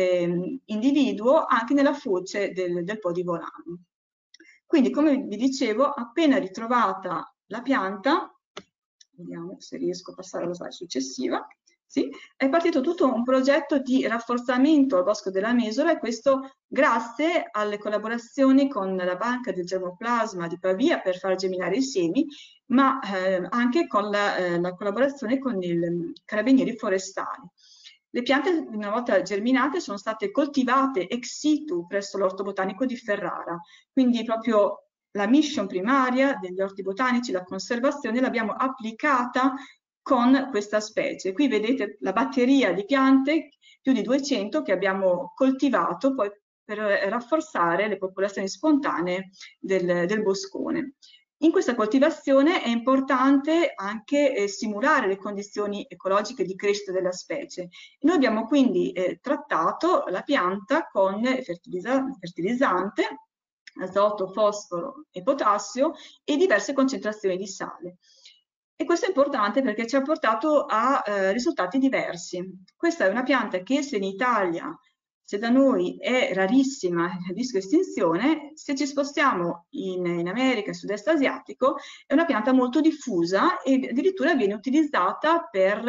individuo anche nella foce del Po di Volano. Quindi, come vi dicevo, appena ritrovata la pianta, vediamo se riesco a passare alla slide successiva, sì, è partito tutto un progetto di rafforzamento al Bosco della Mesola e questo grazie alle collaborazioni con la Banca del Germoplasma di Pavia per far germinare i semi, ma anche con la collaborazione con i carabinieri forestali. Le piante, una volta germinate, sono state coltivate ex situ presso l'orto botanico di Ferrara, quindi proprio la mission primaria degli orti botanici, la conservazione, l'abbiamo applicata con questa specie. Qui vedete la batteria di piante, più di 200, che abbiamo coltivato poi per rafforzare le popolazioni spontanee del boscone. In questa coltivazione è importante anche simulare le condizioni ecologiche di crescita della specie. Noi abbiamo quindi trattato la pianta con fertilizzante, azoto, fosforo e potassio e diverse concentrazioni di sale. E questo è importante perché ci ha portato a risultati diversi. Questa è una pianta che se in Italia, se da noi è rarissima, a rischio estinzione, se ci spostiamo in America e sud-est asiatico è una pianta molto diffusa e addirittura viene utilizzata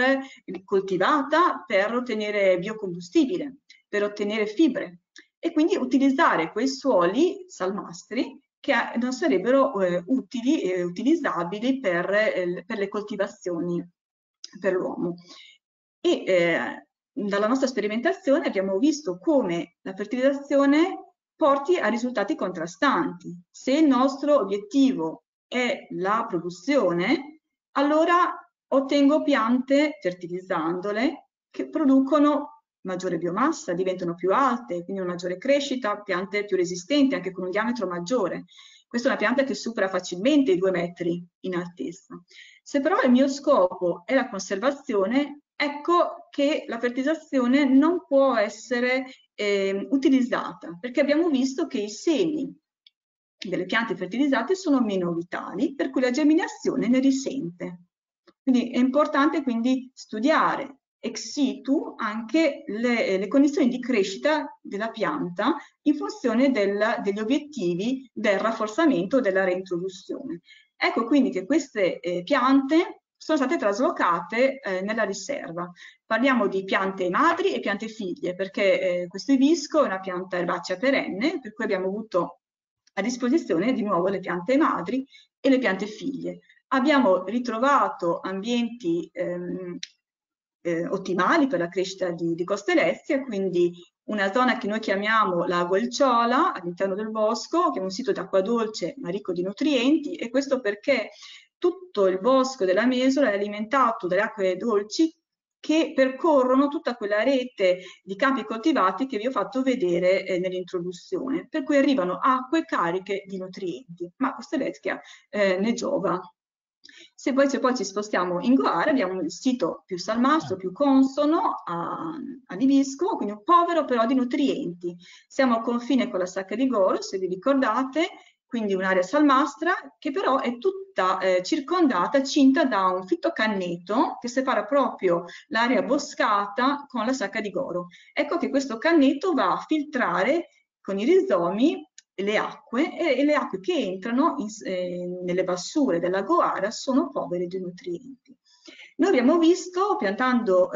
coltivata per ottenere biocombustibile, per ottenere fibre e quindi utilizzare quei suoli salmastri che non sarebbero utili e utilizzabili per le coltivazioni per l'uomo. E dalla nostra sperimentazione abbiamo visto come la fertilizzazione porti a risultati contrastanti. Se il nostro obiettivo è la produzione, allora ottengo piante, fertilizzandole, che producono maggiore biomassa, diventano più alte, quindi una maggiore crescita, piante più resistenti, anche con un diametro maggiore. Questa è una pianta che supera facilmente i 2 metri in altezza. Se però il mio scopo è la conservazione, ecco che la fertilizzazione non può essere utilizzata, perché abbiamo visto che i semi delle piante fertilizzate sono meno vitali, per cui la germinazione ne risente. Quindi è importante quindi studiare ex situ anche le condizioni di crescita della pianta in funzione degli obiettivi del rafforzamento o della reintroduzione. Ecco quindi che queste piante sono state traslocate nella riserva. Parliamo di piante madri e piante figlie, perché questo ibisco è una pianta erbacea perenne, per cui abbiamo avuto a disposizione di nuovo le piante madri e le piante figlie. Abbiamo ritrovato ambienti ottimali per la crescita di Costelezia, quindi una zona che noi chiamiamo la Guelciola all'interno del bosco, che è un sito d'acqua dolce ma ricco di nutrienti, e questo perché tutto il bosco della Mesola è alimentato dalle acque dolci che percorrono tutta quella rete di campi coltivati che vi ho fatto vedere nell'introduzione, per cui arrivano acque cariche di nutrienti, ma Costelezia ne giova. Se poi ci spostiamo in Goara, abbiamo il sito più salmastro, più consono a Libisco, quindi povero però di nutrienti. Siamo al confine con la Sacca di Goro, se vi ricordate, quindi un'area salmastra che però è tutta circondata, cinta da un fittocanneto che separa proprio l'area boscata con la Sacca di Goro. Ecco che questo canneto va a filtrare con i rizomi le acque, e le acque che entrano nelle bassure della Goara sono povere di nutrienti. Noi abbiamo visto, piantando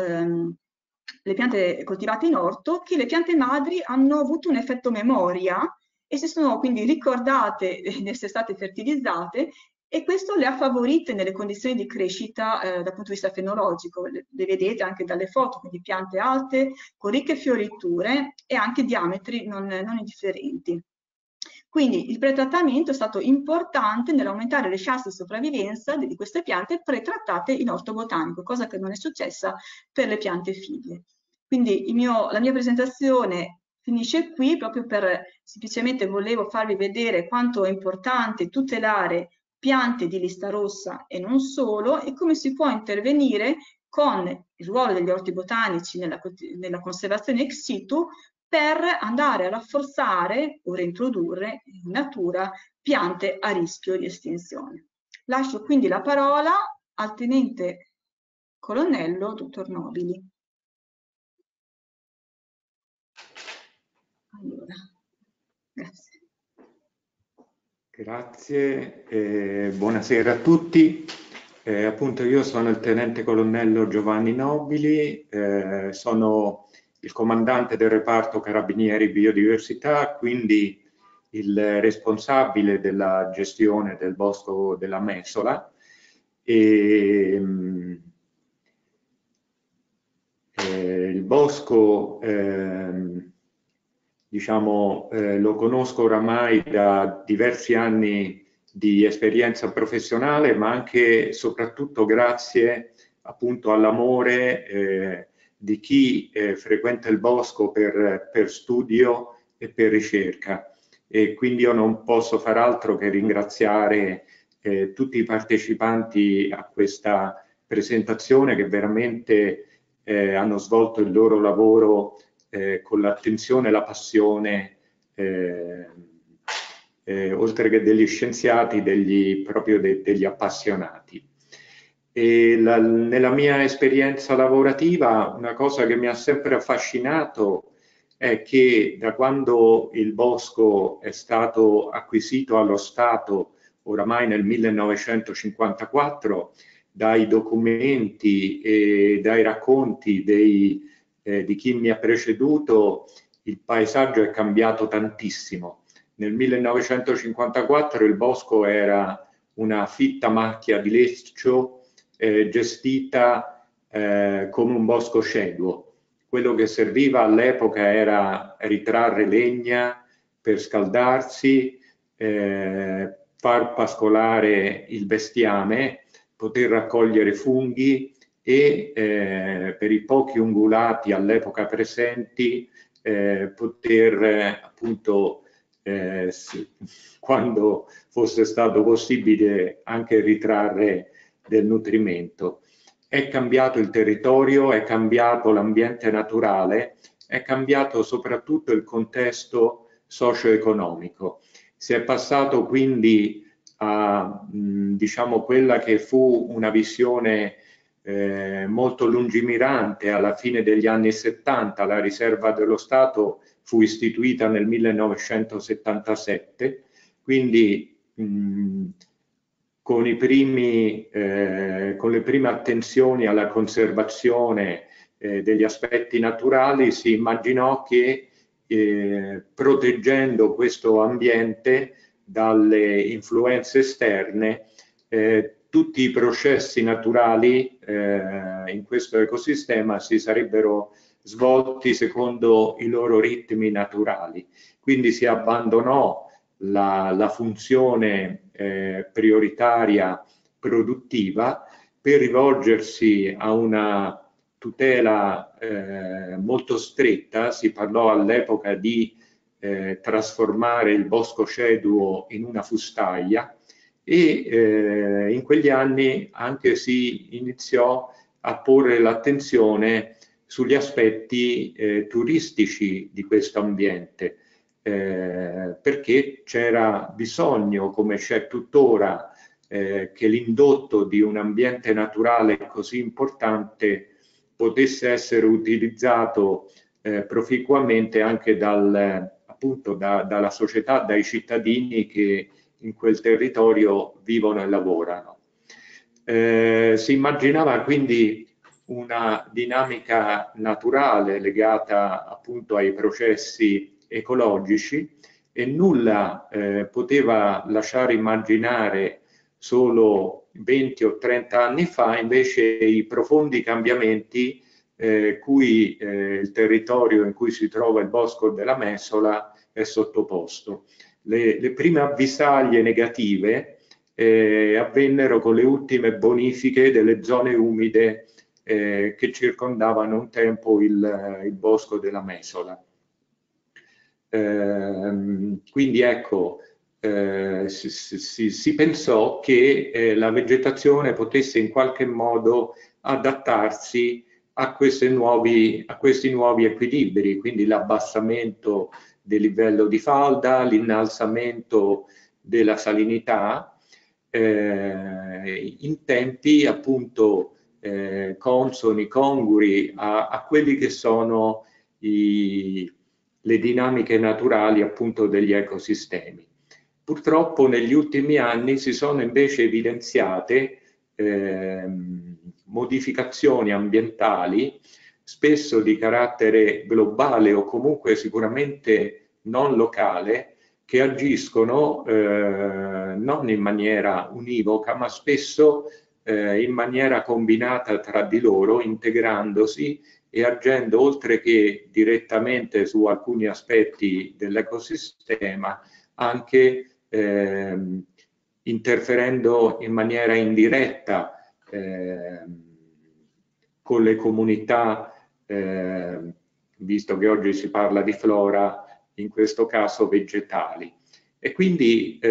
le piante coltivate in orto, che le piante madri hanno avuto un effetto memoria e si sono quindi ricordate di essere state fertilizzate, e questo le ha favorite nelle condizioni di crescita dal punto di vista fenologico. Le vedete anche dalle foto, quindi piante alte, con ricche fioriture e anche diametri non indifferenti. Quindi il pretrattamento è stato importante nell'aumentare le chance di sopravvivenza di queste piante pretrattate in orto botanico, cosa che non è successa per le piante figlie. Quindi la mia presentazione finisce qui, proprio per semplicemente volevo farvi vedere quanto è importante tutelare piante di lista rossa e non solo, e come si può intervenire con il ruolo degli orti botanici nella conservazione ex situ, per andare a rafforzare o reintrodurre in natura piante a rischio di estinzione. Lascio quindi la parola al tenente colonnello dottor Nobili. Allora, grazie. Grazie, buonasera a tutti. Appunto io sono il tenente colonnello Giovanni Nobili, sono il comandante del reparto Carabinieri Biodiversità, quindi il responsabile della gestione del bosco della Mesola. Il bosco, diciamo, lo conosco oramai da diversi anni di esperienza professionale, ma anche e soprattutto grazie appunto all'amore di chi frequenta il bosco per studio e per ricerca, e quindi io non posso far altro che ringraziare tutti i partecipanti a questa presentazione, che veramente hanno svolto il loro lavoro con l'attenzione e la passione, oltre che degli scienziati, proprio degli appassionati. E nella mia esperienza lavorativa una cosa che mi ha sempre affascinato è che da quando il bosco è stato acquisito allo Stato, oramai nel 1954, dai documenti e dai racconti di chi mi ha preceduto, il paesaggio è cambiato tantissimo. Nel 1954 il bosco era una fitta macchia di leccio gestita come un bosco ceduo. Quello che serviva all'epoca era ritrarre legna per scaldarsi, far pascolare il bestiame, poter raccogliere funghi e per i pochi ungulati all'epoca presenti poter appunto quando fosse stato possibile anche ritrarre del nutrimento. È cambiato il territorio, è cambiato l'ambiente naturale, è cambiato soprattutto il contesto socio-economico. Si è passato quindi a diciamo quella che fu una visione molto lungimirante. Alla fine degli anni 70 la riserva dello Stato fu istituita nel 1977, quindi con le prime attenzioni alla conservazione degli aspetti naturali si immaginò che proteggendo questo ambiente dalle influenze esterne tutti i processi naturali in questo ecosistema si sarebbero svolti secondo i loro ritmi naturali. Quindi si abbandonò la funzione prioritaria produttiva per rivolgersi a una tutela molto stretta. Si parlò all'epoca di trasformare il bosco ceduo in una fustaglia, e in quegli anni anche si iniziò a porre l'attenzione sugli aspetti turistici di questo ambiente, perché c'era bisogno, come c'è tuttora, che l'indotto di un ambiente naturale così importante potesse essere utilizzato proficuamente anche appunto dalla società, dai cittadini che in quel territorio vivono e lavorano. Si immaginava quindi una dinamica naturale legata appunto ai processi ecologici, e nulla poteva lasciare immaginare solo 20 o 30 anni fa invece i profondi cambiamenti cui il territorio in cui si trova il Bosco della Mesola è sottoposto. Le prime avvisaglie negative avvennero con le ultime bonifiche delle zone umide che circondavano un tempo il Bosco della Mesola. Quindi ecco, si pensò che la vegetazione potesse in qualche modo adattarsi a questi nuovi equilibri, quindi l'abbassamento del livello di falda, l'innalzamento della salinità, in tempi appunto consoni, congrui a quelli che sono le dinamiche naturali appunto degli ecosistemi. Purtroppo negli ultimi anni si sono invece evidenziate modificazioni ambientali, spesso di carattere globale o comunque sicuramente non locale, che agiscono non in maniera univoca, ma spesso in maniera combinata tra di loro, integrandosi e agendo oltre che direttamente su alcuni aspetti dell'ecosistema, anche interferendo in maniera indiretta con le comunità, visto che oggi si parla di flora, in questo caso vegetali. E quindi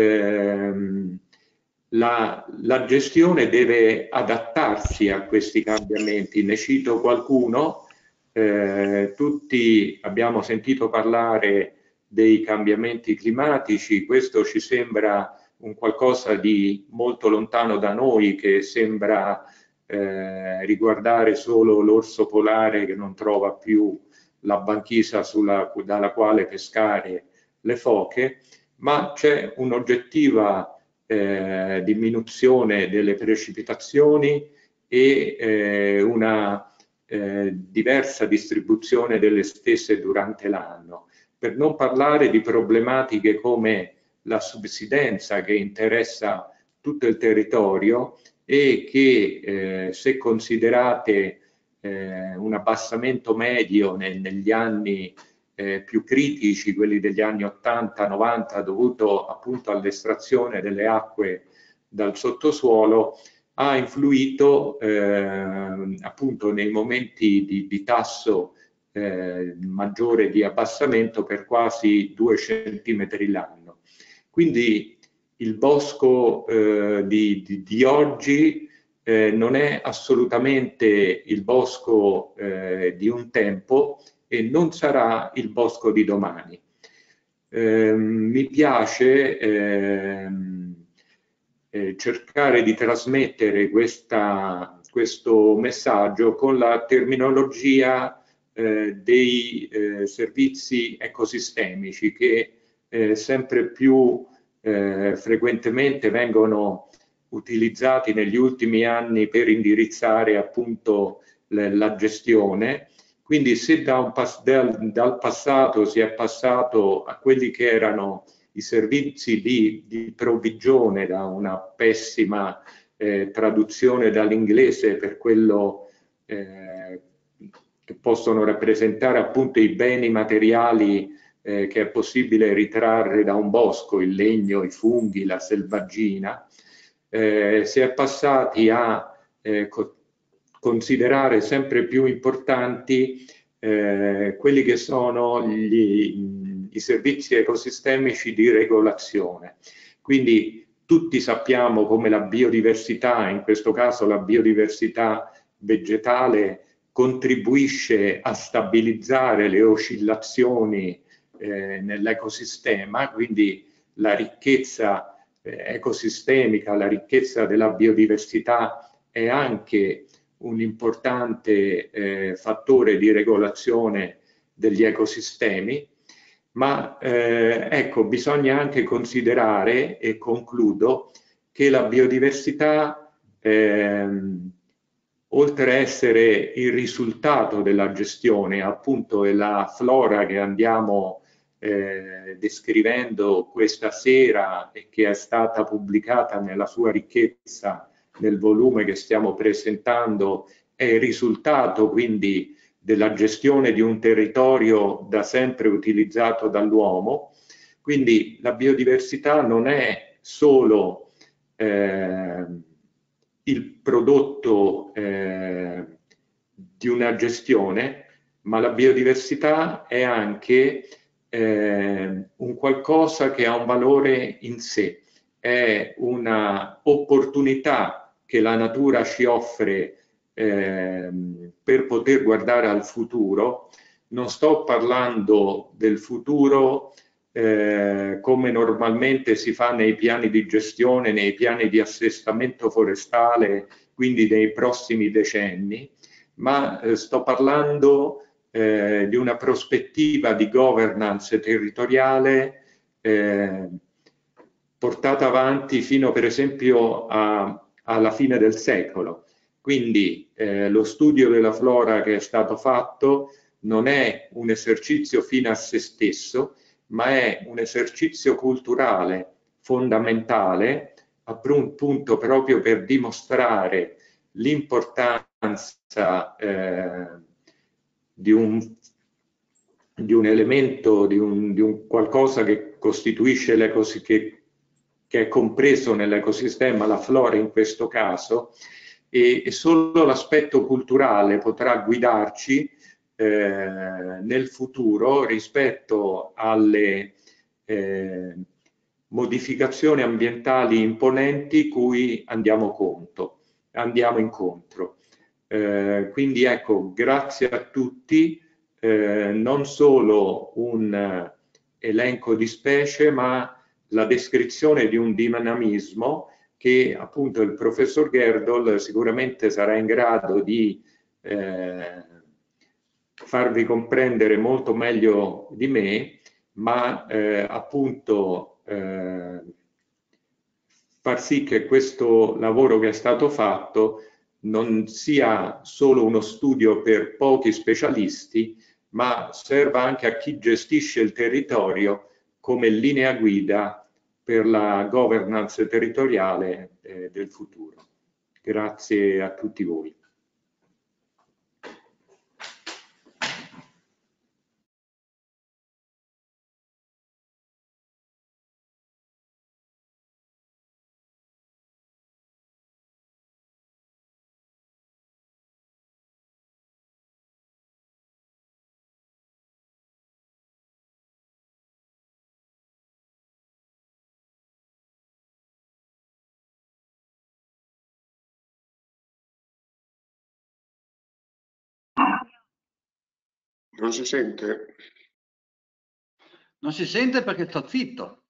la gestione deve adattarsi a questi cambiamenti. Ne cito qualcuno. Tutti abbiamo sentito parlare dei cambiamenti climatici. Questo ci sembra un qualcosa di molto lontano da noi, che sembra riguardare solo l'orso polare che non trova più la banchisa dalla quale pescare le foche, ma c'è un'oggettiva diminuzione delle precipitazioni e una diversa distribuzione delle stesse durante l'anno, per non parlare di problematiche come la subsidenza, che interessa tutto il territorio e che se considerate un abbassamento medio negli anni più critici, quelli degli anni 80-90, dovuto appunto all'estrazione delle acque dal sottosuolo, ha influito appunto nei momenti di tasso maggiore di abbassamento per quasi 2 centimetri l'anno. Quindi il bosco di oggi non è assolutamente il bosco di un tempo e non sarà il bosco di domani. Mi piace cercare di trasmettere questo messaggio con la terminologia dei servizi ecosistemici, che sempre più frequentemente vengono utilizzati negli ultimi anni per indirizzare appunto la gestione. Quindi se dal passato si è passato a quelli che erano i servizi di provvigione da una pessima traduzione dall'inglese per quello che possono rappresentare appunto i beni materiali che è possibile ritrarre da un bosco, il legno, i funghi, la selvaggina. Si è passati a considerare sempre più importanti quelli che sono i servizi ecosistemici di regolazione. Quindi tutti sappiamo come la biodiversità, in questo caso la biodiversità vegetale, contribuisce a stabilizzare le oscillazioni nell'ecosistema, quindi la ricchezza ecosistemica, la ricchezza della biodiversità è anche un importante fattore di regolazione degli ecosistemi, ma ecco, bisogna anche considerare, e concludo, che la biodiversità, oltre a essere il risultato della gestione, appunto è la flora che andiamo descrivendo questa sera e che è stata pubblicata nella sua ricchezza nel volume che stiamo presentando, è il risultato quindi della gestione di un territorio da sempre utilizzato dall'uomo. Quindi la biodiversità non è solo il prodotto di una gestione, ma la biodiversità è anche un qualcosa che ha un valore in sé, è una opportunità che la natura ci offre per poter guardare al futuro. Non sto parlando del futuro come normalmente si fa nei piani di gestione, nei piani di assestamento forestale, quindi nei prossimi decenni, ma sto parlando di una prospettiva di governance territoriale portata avanti fino per esempio alla fine del secolo. Quindi lo studio della flora che è stato fatto non è un esercizio fine a se stesso, ma è un esercizio culturale fondamentale, appunto proprio per dimostrare l'importanza di un elemento, di un qualcosa che costituisce che è compreso nell'ecosistema, la flora in questo caso, e solo l'aspetto culturale potrà guidarci nel futuro rispetto alle modificazioni ambientali imponenti cui andiamo incontro. Quindi ecco, grazie a tutti, non solo un elenco di specie, ma la descrizione di un dinamismo che appunto il professor Gerdol sicuramente sarà in grado di farvi comprendere molto meglio di me, ma appunto far sì che questo lavoro che è stato fatto non sia solo uno studio per pochi specialisti, ma serva anche a chi gestisce il territorio come linea guida per la governance territoriale del futuro. Grazie a tutti voi. Non si sente? Non si sente perché sto zitto.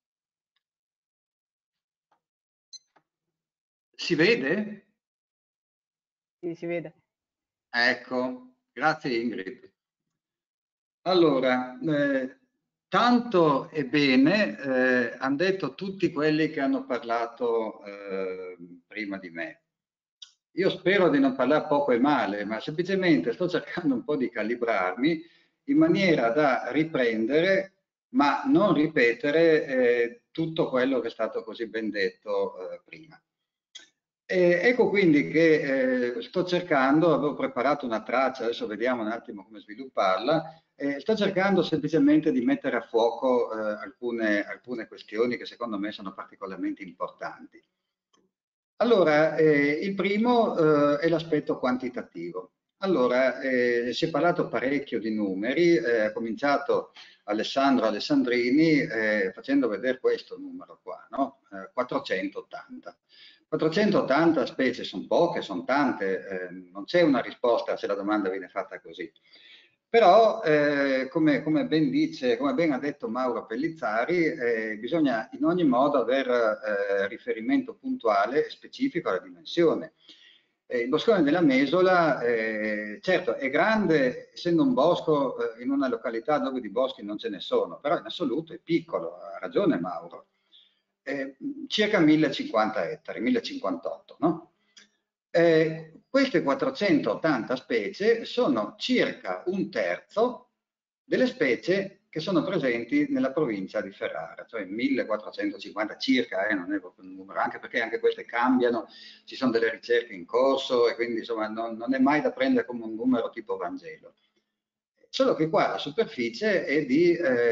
Si vede? Sì, si vede. Ecco, grazie Ingrid. Allora, tanto e bene hanno detto tutti quelli che hanno parlato prima di me. Io spero di non parlare poco e male, ma semplicemente sto cercando un po' di calibrarmi in maniera da riprendere, ma non ripetere tutto quello che è stato così ben detto prima. Ecco quindi che sto cercando, avevo preparato una traccia, adesso vediamo un attimo come svilupparla, sto cercando semplicemente di mettere a fuoco alcune questioni che secondo me sono particolarmente importanti. Allora, il primo è l'aspetto quantitativo. Allora, si è parlato parecchio di numeri, ha cominciato Alessandro Alessandrini facendo vedere questo numero qua, no? 480. 480 specie sono poche, sono tante, non c'è una risposta se la domanda viene fatta così. Però, come ben ha detto Mauro Pellizzari, bisogna in ogni modo avere riferimento puntuale e specifico alla dimensione. Il boscone della Mesola, certo, è grande, essendo un bosco in una località dove di boschi non ce ne sono, però in assoluto è piccolo, ha ragione Mauro. Circa 1050 ettari, 1058, no? Queste 480 specie sono circa un terzo delle specie che sono presenti nella provincia di Ferrara, cioè 1450 circa, non è proprio un numero, anche perché anche queste cambiano, ci sono delle ricerche in corso e quindi insomma non è mai da prendere come un numero tipo Vangelo. Solo che qua la superficie è di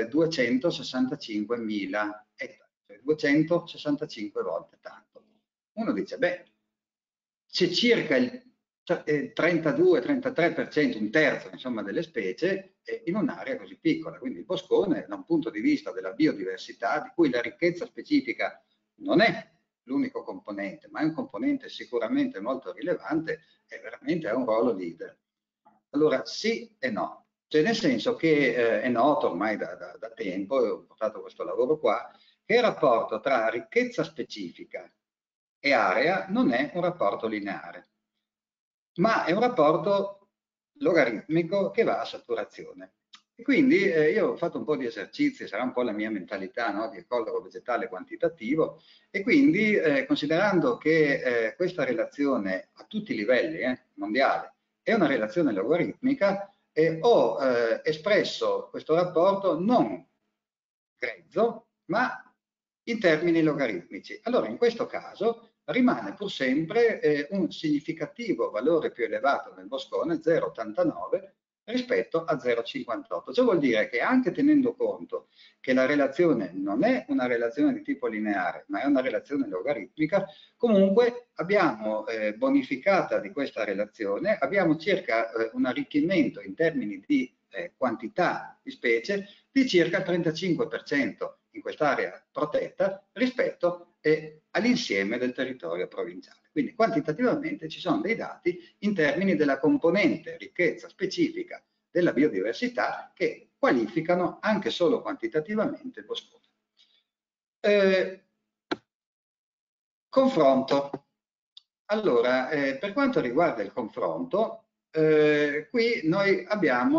265.000 ettari, cioè 265 volte tanto. Uno dice, beh, c'è circa il 32-33%, un terzo insomma delle specie in un'area così piccola, quindi il boscone da un punto di vista della biodiversità, di cui la ricchezza specifica non è l'unico componente, ma è un componente sicuramente molto rilevante e veramente ha un ruolo leader. Allora sì e no, cioè nel senso che è noto ormai da tempo, e ho portato questo lavoro qua, che il rapporto tra ricchezza specifica e area non è un rapporto lineare, ma è un rapporto logaritmico che va a saturazione. E quindi io ho fatto un po' di esercizi, sarà un po' la mia mentalità, no? Di ecologo vegetale quantitativo, e quindi considerando che questa relazione a tutti i livelli mondiale è una relazione logaritmica, ho espresso questo rapporto non grezzo, ma in termini logaritmici. Allora in questo caso rimane pur sempre un significativo valore più elevato nel boscone, 0,89, rispetto a 0,58. Ciò vuol dire che anche tenendo conto che la relazione non è una relazione di tipo lineare, ma è una relazione logaritmica, comunque abbiamo bonificata di questa relazione, abbiamo circa un arricchimento in termini di quantità di specie di circa il 35% in quest'area protetta rispetto all'insieme del territorio provinciale. Quindi quantitativamente ci sono dei dati in termini della componente ricchezza specifica della biodiversità che qualificano anche solo quantitativamente il boscone. Confronto. Allora, per quanto riguarda il confronto, qui noi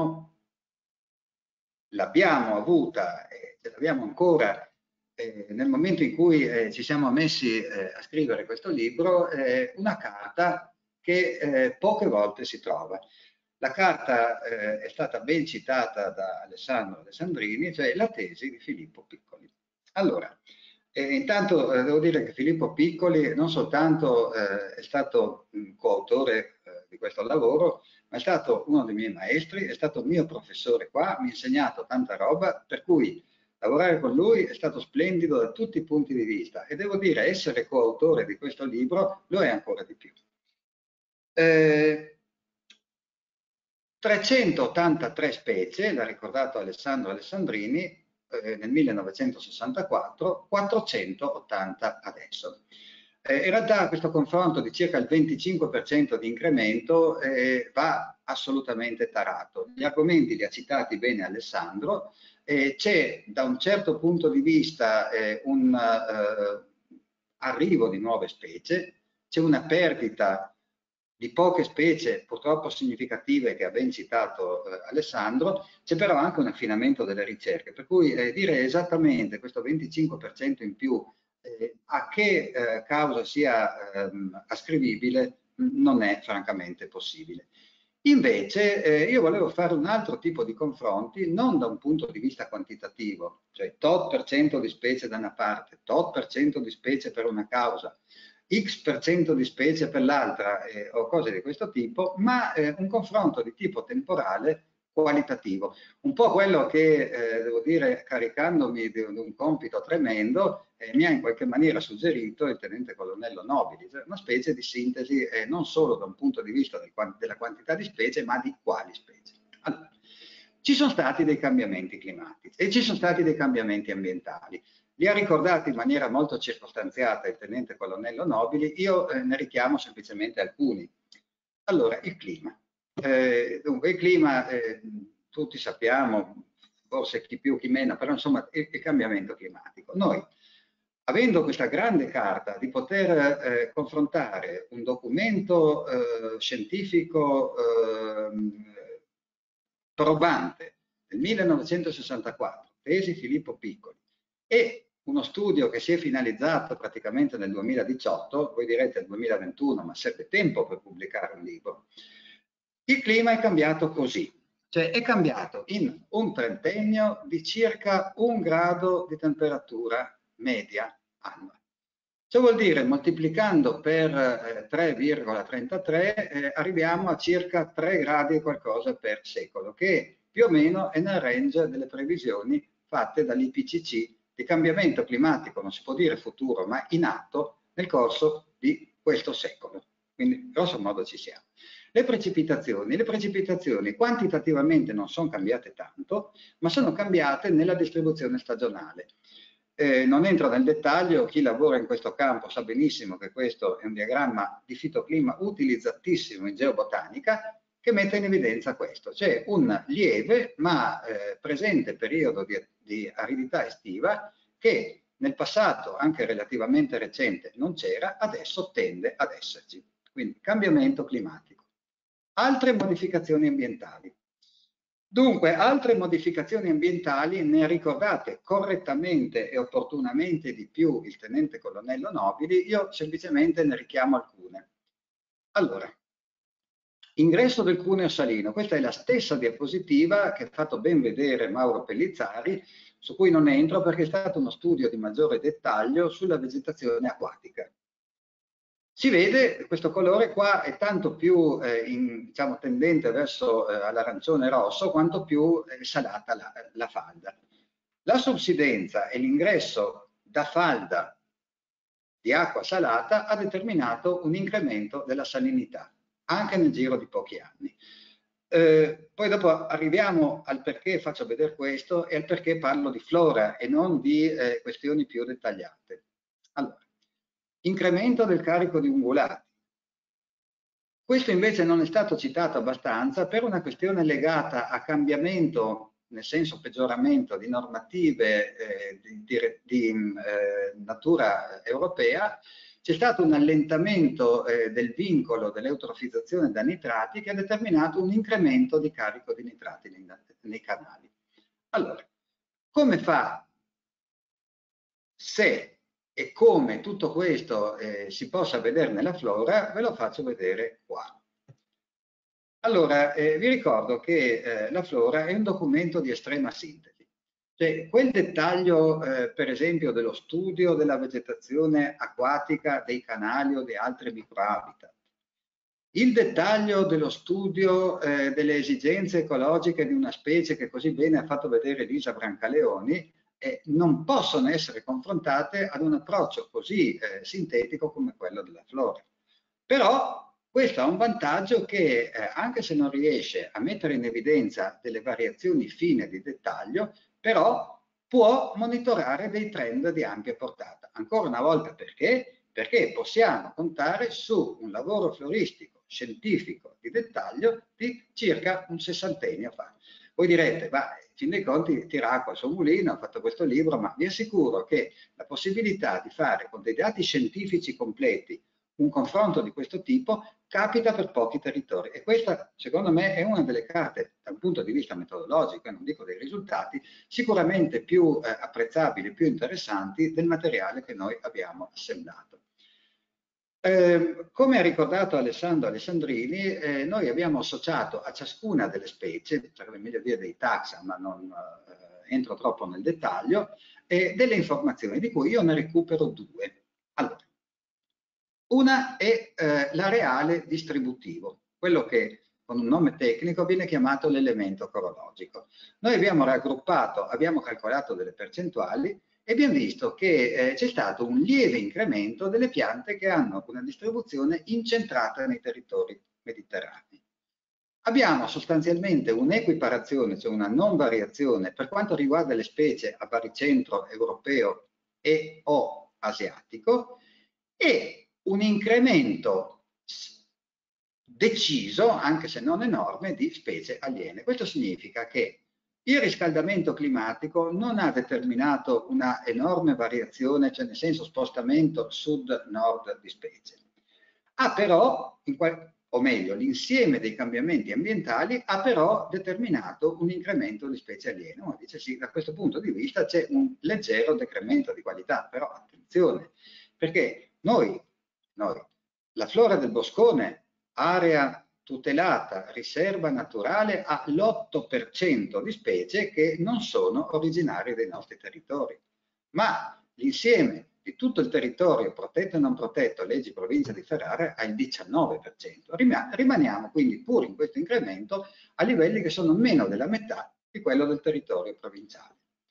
l'abbiamo avuta e ce l'abbiamo ancora nel momento in cui ci siamo messi a scrivere questo libro, una carta che poche volte si trova. La carta è stata ben citata da Alessandro Alessandrini, cioè la tesi di Filippo Piccoli. Allora, intanto devo dire che Filippo Piccoli non soltanto è stato coautore di questo lavoro, ma è stato uno dei miei maestri, è stato mio professore qua, mi ha insegnato tanta roba, per cui lavorare con lui è stato splendido da tutti i punti di vista e devo dire essere coautore di questo libro lo è ancora di più. 383 specie, l'ha ricordato Alessandro Alessandrini, nel 1964, 480 adesso. In realtà questo confronto di circa il 25% di incremento va assolutamente tarato. Gli argomenti li ha citati bene Alessandro, c'è da un certo punto di vista un arrivo di nuove specie, c'è una perdita di poche specie purtroppo significative che ha ben citato Alessandro, c'è però anche un affinamento delle ricerche, per cui dire esattamente questo 25% in più a che causa sia ascrivibile non è francamente possibile. Invece io volevo fare un altro tipo di confronti, non da un punto di vista quantitativo, cioè tot % di specie da una parte, tot % di specie per una causa, X% di specie per l'altra o cose di questo tipo, ma un confronto di tipo temporale qualitativo. Un po' quello che, devo dire, caricandomi di un compito tremendo, mi ha in qualche maniera suggerito il tenente colonnello Nobili, cioè una specie di sintesi non solo da un punto di vista della quantità di specie, ma di quali specie. Allora, ci sono stati dei cambiamenti climatici e ci sono stati dei cambiamenti ambientali. Li ha ricordati in maniera molto circostanziata il tenente colonnello Nobili, io ne richiamo semplicemente alcuni. Allora, il clima. Dunque, il clima, tutti sappiamo, forse chi più chi meno, però insomma il cambiamento climatico. Noi, avendo questa grande carta di poter confrontare un documento scientifico probante del 1964, tesi Filippo Piccoli, e uno studio che si è finalizzato praticamente nel 2018, voi direte nel 2021, ma serve tempo per pubblicare un libro. Il clima è cambiato così, cioè è cambiato in un trentennio di circa 1 grado di temperatura media annua. Ciò vuol dire, moltiplicando per 3,33 arriviamo a circa 3 gradi e qualcosa per secolo, che più o meno è nel range delle previsioni fatte dall'IPCC di cambiamento climatico, non si può dire futuro, ma in atto nel corso di questo secolo. Quindi grosso modo ci siamo. Le precipitazioni quantitativamente non sono cambiate tanto, ma sono cambiate nella distribuzione stagionale. Non entro nel dettaglio, chi lavora in questo campo sa benissimo che questo è un diagramma di fitoclima utilizzatissimo in geobotanica che mette in evidenza questo. C'è un lieve ma presente periodo di aridità estiva che nel passato, anche relativamente recente, non c'era, adesso tende ad esserci. Quindi cambiamento climatico. Altre modificazioni ambientali. Dunque, altre modificazioni ambientali ne ha ricordate correttamente e opportunamente di più il tenente colonnello Nobili, io semplicemente ne richiamo alcune. Allora, ingresso del cuneo salino, questa è la stessa diapositiva che ha fatto ben vedere Mauro Pellizzari, su cui non entro perché è stato uno studio di maggiore dettaglio sulla vegetazione acquatica. Si vede questo colore qua è tanto più diciamo, tendente verso l'arancione rosso quanto più salata la falda. La subsidenza e l'ingresso da falda di acqua salata ha determinato un incremento della salinità anche nel giro di pochi anni. Poi dopo arriviamo al perché faccio vedere questo e al perché parlo di flora e non di questioni più dettagliate. Allora, incremento del carico di ungulati. Questo invece non è stato citato abbastanza per una questione legata a cambiamento, nel senso peggioramento di normative di natura europea. C'è stato un allentamento del vincolo dell'eutrofizzazione da nitrati che ha determinato un incremento di carico di nitrati nei canali. Allora, come fa se e come tutto questo si possa vedere nella flora, ve lo faccio vedere qua. Allora, vi ricordo che la flora è un documento di estrema sintesi. Cioè, quel dettaglio, per esempio, dello studio della vegetazione acquatica dei canali o di altri microhabitat, il dettaglio dello studio delle esigenze ecologiche di una specie che così bene ha fatto vedere Lisa Brancaleoni, non possono essere confrontate ad un approccio così sintetico come quello della flora. Però questo ha un vantaggio che anche se non riesce a mettere in evidenza delle variazioni fine di dettaglio, però può monitorare dei trend di ampia portata. Ancora una volta perché? Perché possiamo contare su un lavoro floristico, scientifico, di dettaglio di circa un sessantennio fa. Voi direte, ma in fin dei conti tira acqua al suo mulino, ha fatto questo libro, ma vi assicuro che la possibilità di fare con dei dati scientifici completi un confronto di questo tipo capita per pochi territori e questa secondo me è una delle carte dal punto di vista metodologico, e non dico dei risultati, sicuramente più apprezzabili, più interessanti del materiale che noi abbiamo assemblato. Come ha ricordato Alessandro Alessandrini, noi abbiamo associato a ciascuna delle specie, sarebbe meglio dire dei taxa, ma non entro troppo nel dettaglio, delle informazioni di cui io ne recupero due. Allora, Una è l'areale distributivo, quello che con un nome tecnico viene chiamato l'elemento cronologico. Noi abbiamo raggruppato, abbiamo calcolato delle percentuali e abbiamo visto che c'è stato un lieve incremento delle piante che hanno una distribuzione incentrata nei territori mediterranei. Abbiamo sostanzialmente un'equiparazione, cioè una non variazione per quanto riguarda le specie a baricentro europeo e o asiatico e un incremento deciso, anche se non enorme, di specie aliene. Questo significa che il riscaldamento climatico non ha determinato una enorme variazione, cioè nel senso spostamento sud-nord di specie. Ha però, o meglio, l'insieme dei cambiamenti ambientali ha però determinato un incremento di specie aliene. Uno dice sì, da questo punto di vista c'è un leggero decremento di qualità, però attenzione, perché noi la flora del boscone, area tutelata, riserva naturale, ha l'8% di specie che non sono originarie dei nostri territori, ma l'insieme di tutto il territorio protetto e non protetto, leggi provincia di Ferrara, ha il 19%. Rimaniamo quindi pur in questo incremento a livelli che sono meno della metà di quello del territorio provinciale.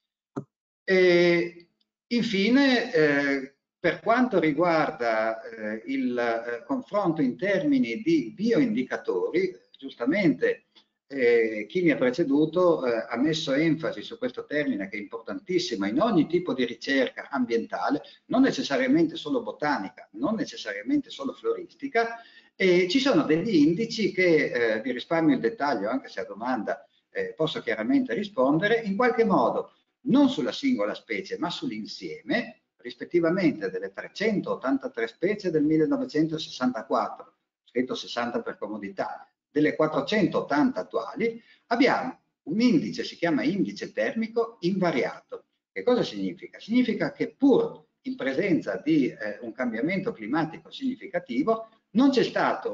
E infine, per quanto riguarda il confronto in termini di bioindicatori, giustamente chi mi ha preceduto ha messo enfasi su questo termine che è importantissimo in ogni tipo di ricerca ambientale, non necessariamente solo botanica, non necessariamente solo floristica, e ci sono degli indici che vi risparmio il dettaglio, anche se a domanda posso chiaramente rispondere, in qualche modo non sulla singola specie ma sull'insieme, rispettivamente delle 383 specie del 1964, scritto 60 per comodità, delle 480 attuali, abbiamo un indice, si chiama indice termico invariato. Che cosa significa? Significa che pur in presenza di un cambiamento climatico significativo non c'è stata,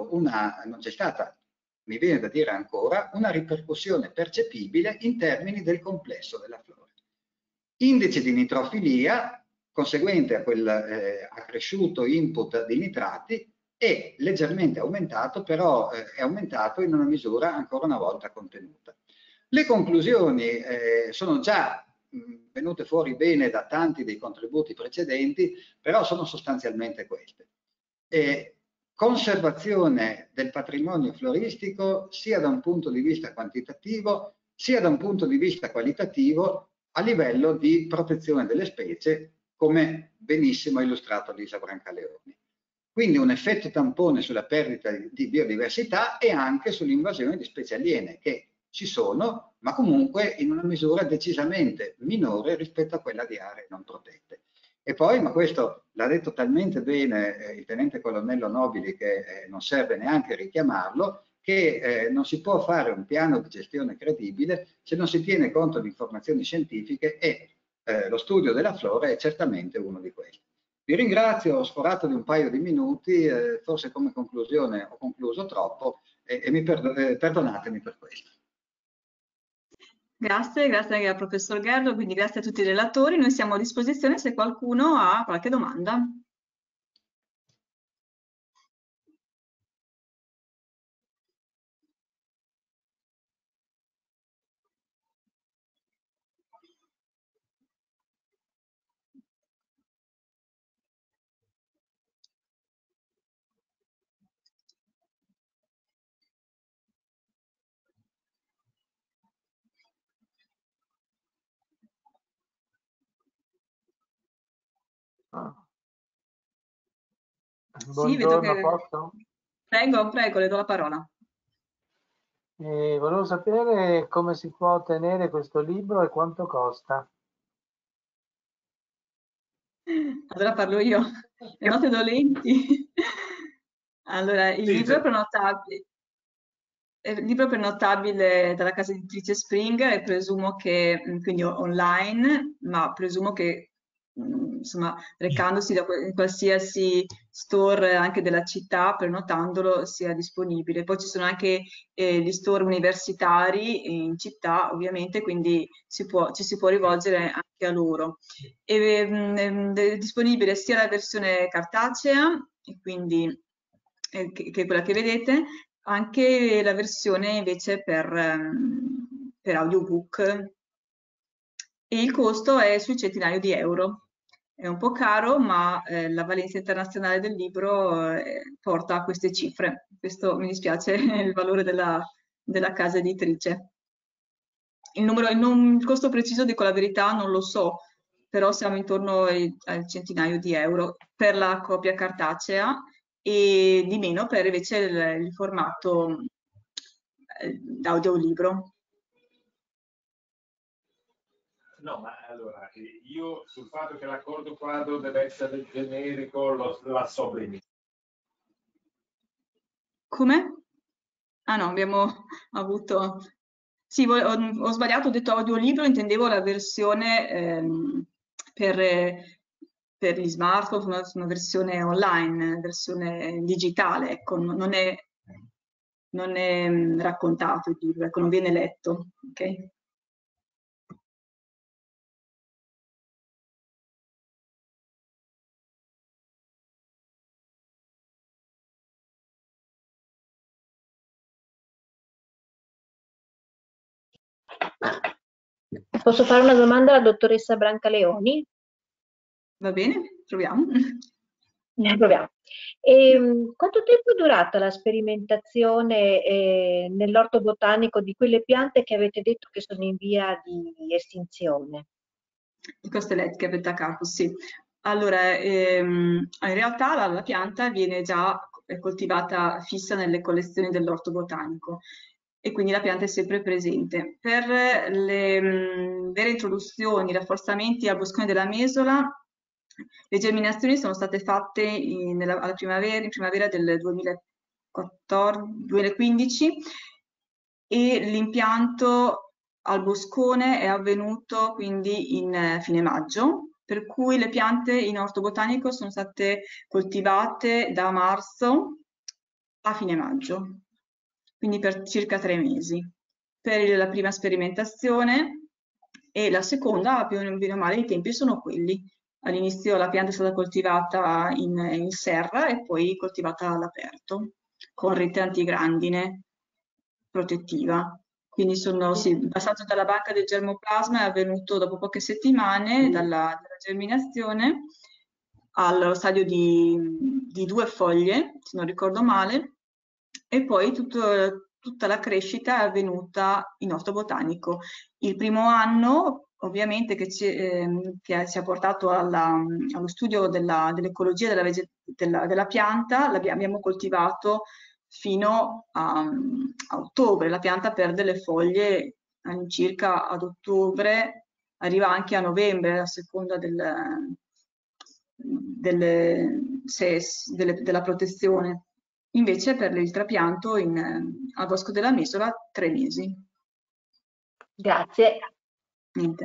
mi viene da dire ancora, una ripercussione percepibile in termini del complesso della flora. Indice di nitrofilia, conseguente a quel accresciuto input di nitrati, è leggermente aumentato, però è aumentato in una misura ancora una volta contenuta. Le conclusioni sono già venute fuori bene da tanti dei contributi precedenti, però sono sostanzialmente queste. Conservazione del patrimonio floristico sia da un punto di vista quantitativo sia da un punto di vista qualitativo a livello di protezione delle specie, come benissimo ha illustrato Lisa Brancaleoni. Quindi un effetto tampone sulla perdita di biodiversità e anche sull'invasione di specie aliene che ci sono, ma comunque in una misura decisamente minore rispetto a quella di aree non protette. E poi, ma questo l'ha detto talmente bene il tenente colonnello Nobili che non serve neanche richiamarlo, che non si può fare un piano di gestione credibile se non si tiene conto di informazioni scientifiche e lo studio della flora è certamente uno di questi. Vi ringrazio, ho sforato di un paio di minuti, forse come conclusione ho concluso troppo e perdonatemi per questo. Grazie anche al professor Gerlo, quindi grazie a tutti i relatori. Noi siamo a disposizione se qualcuno ha qualche domanda. Buongiorno, sì, vedo che... posso? Prego, le do la parola. Volevo sapere come si può ottenere questo libro e quanto costa. Allora parlo io, le note dolenti. Allora, il libro è prenotabile dalla casa editrice Springer e presumo che, quindi online, ma presumo che insomma, recandosi in qualsiasi store anche della città, prenotandolo, sia disponibile. Poi ci sono anche gli store universitari in città, ovviamente, quindi ci si può rivolgere anche a loro. È disponibile sia la versione cartacea e quindi che è quella che vedete, anche la versione invece per audiobook, e il costo è sui centinaio di euro. È un po' caro, ma la valenza internazionale del libro porta a queste cifre. Questo mi dispiace, è il valore della casa editrice. Il costo preciso, dico la verità, non lo so, però siamo intorno al centinaio di euro per la copia cartacea e di meno per invece il formato audiolibro. No, ma allora, io sul fatto che l'accordo quadro deve essere generico la so benissimo. Come? Ah no, abbiamo avuto... Sì, ho sbagliato, ho detto audiolibro, intendevo la versione per gli smartphone, una versione online, versione digitale, ecco, non è raccontato il libro, ecco, non viene letto, ok? Posso fare una domanda alla dottoressa Brancaleoni? Va bene, proviamo. Proviamo. Quanto tempo è durata la sperimentazione nell'orto botanico di quelle piante che avete detto che sono in via di estinzione? I costelletti, Betacarpus, sì. Allora, in realtà la pianta viene già coltivata fissa nelle collezioni dell'orto botanico e quindi la pianta è sempre presente. Per le vere introduzioni, rafforzamenti al boscone della mesola, le germinazioni sono state fatte in primavera del 2015 e l'impianto al boscone è avvenuto quindi in fine maggio, per cui le piante in orto botanico sono state coltivate da marzo a fine maggio, quindi per circa 3 mesi, per la prima sperimentazione, e la seconda, più o male, i tempi sono quelli. All'inizio la pianta è stata coltivata in serra e poi coltivata all'aperto, con rete antigrandine protettiva. Quindi il passaggio dalla banca del germoplasma è avvenuto dopo poche settimane dalla germinazione allo stadio di 2 foglie, se non ricordo male, e poi tutta la crescita è avvenuta in orto botanico. Il primo anno, ovviamente, che ci ha portato allo studio dell'ecologia della pianta, abbiamo coltivato fino a ottobre. La pianta perde le foglie all'incirca ad ottobre, arriva anche a novembre, a seconda della protezione. Invece per il trapianto al bosco della Mesola 3 mesi. Grazie. Niente.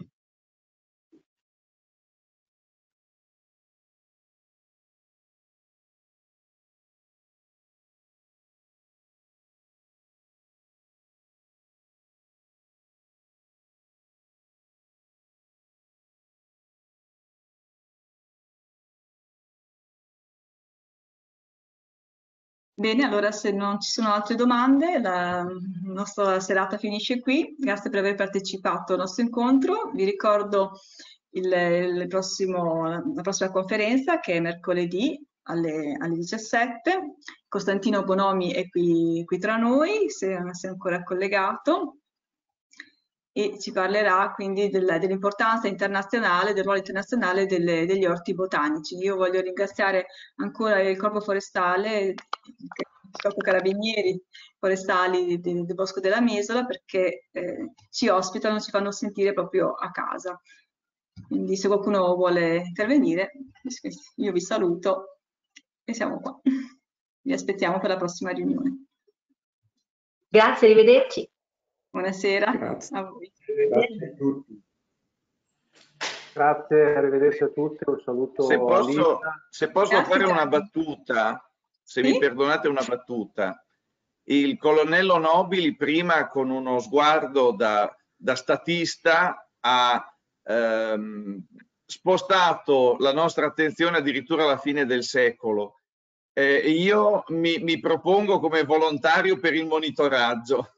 Bene, allora se non ci sono altre domande, la nostra serata finisce qui. Grazie per aver partecipato al nostro incontro. Vi ricordo la prossima conferenza, che è mercoledì alle 17. Costantino Bonomi è qui tra noi, se è ancora collegato, e ci parlerà quindi dell'importanza internazionale, del ruolo internazionale degli orti botanici. Io voglio ringraziare ancora il Corpo Forestale, il Corpo Carabinieri Forestali del Bosco della Mesola, perché ci ospitano, ci fanno sentire proprio a casa. Quindi se qualcuno vuole intervenire, io vi saluto e siamo qua. Vi aspettiamo per la prossima riunione. Grazie, arrivederci. Buonasera. Grazie. A voi. Grazie a tutti. Grazie, arrivederci a tutti, un saluto a Lisa. Se posso fare una battuta, se mi perdonate una battuta. Il colonnello Nobili prima, con uno sguardo da statista, ha spostato la nostra attenzione addirittura alla fine del secolo Io mi propongo come volontario per il monitoraggio.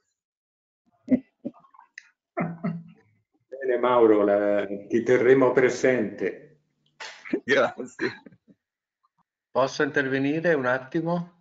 Bene Mauro, ti terremo presente. Grazie. Posso intervenire un attimo?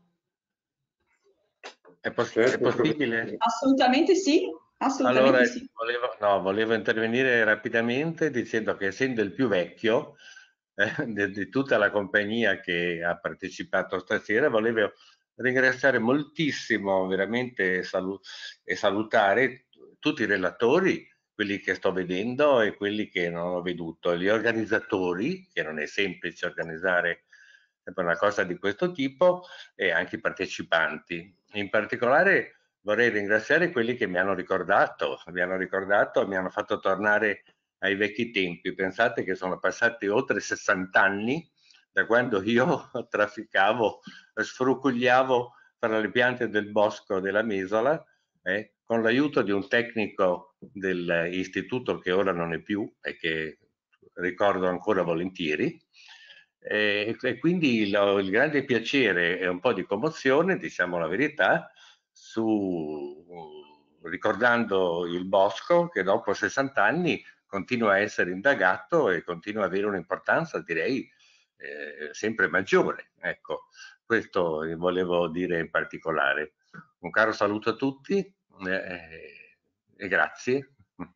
È possibile? Assolutamente sì, assolutamente Allora, sì. volevo intervenire rapidamente dicendo che essendo il più vecchio di tutta la compagnia che ha partecipato stasera, volevo ringraziare moltissimo veramente e salutare tutti i relatori, quelli che sto vedendo e quelli che non ho veduto, gli organizzatori, che non è semplice organizzare una cosa di questo tipo, e anche i partecipanti. In particolare vorrei ringraziare quelli che mi hanno ricordato, mi hanno fatto tornare ai vecchi tempi. Pensate che sono passati oltre 60 anni da quando io trafficavo, sfrucugliavo fra le piante del bosco della Mesola, con l'aiuto di un tecnico dell'istituto che ora non è più e che ricordo ancora volentieri. E quindi il grande piacere e un po' di commozione, diciamo la verità, ricordando il bosco che dopo 60 anni continua a essere indagato e continua ad avere un'importanza, direi, sempre maggiore. Ecco, questo volevo dire in particolare. Un caro saluto a tutti e grazie.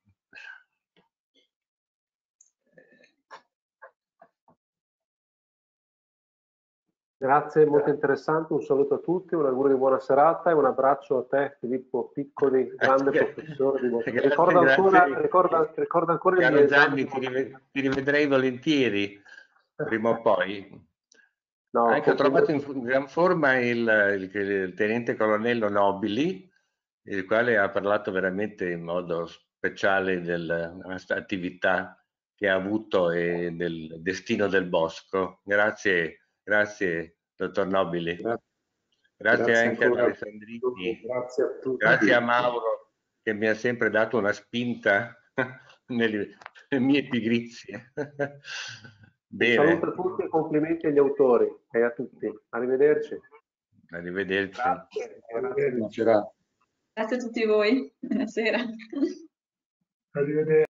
Grazie, molto interessante, un saluto a tutti, un augurio di buona serata e un abbraccio a te Filippo Piccoli, grande professore di bosco. Ricordo ancora il mio esame. Gianni, ti rivedrei volentieri prima o poi. No, anche ho trovato in gran forma il tenente colonnello Nobili, il quale ha parlato veramente in modo speciale della attività che ha avuto e del destino del bosco. Grazie, dottor Nobili. Grazie anche ad Alessandrini. Grazie a tutti. Grazie a Mauro che mi ha sempre dato una spinta nelle mie pigrizie. Bene. Un saluto a tutti e complimenti agli autori e a tutti. Arrivederci. Arrivederci. Grazie a tutti voi. Buonasera. Arrivederci.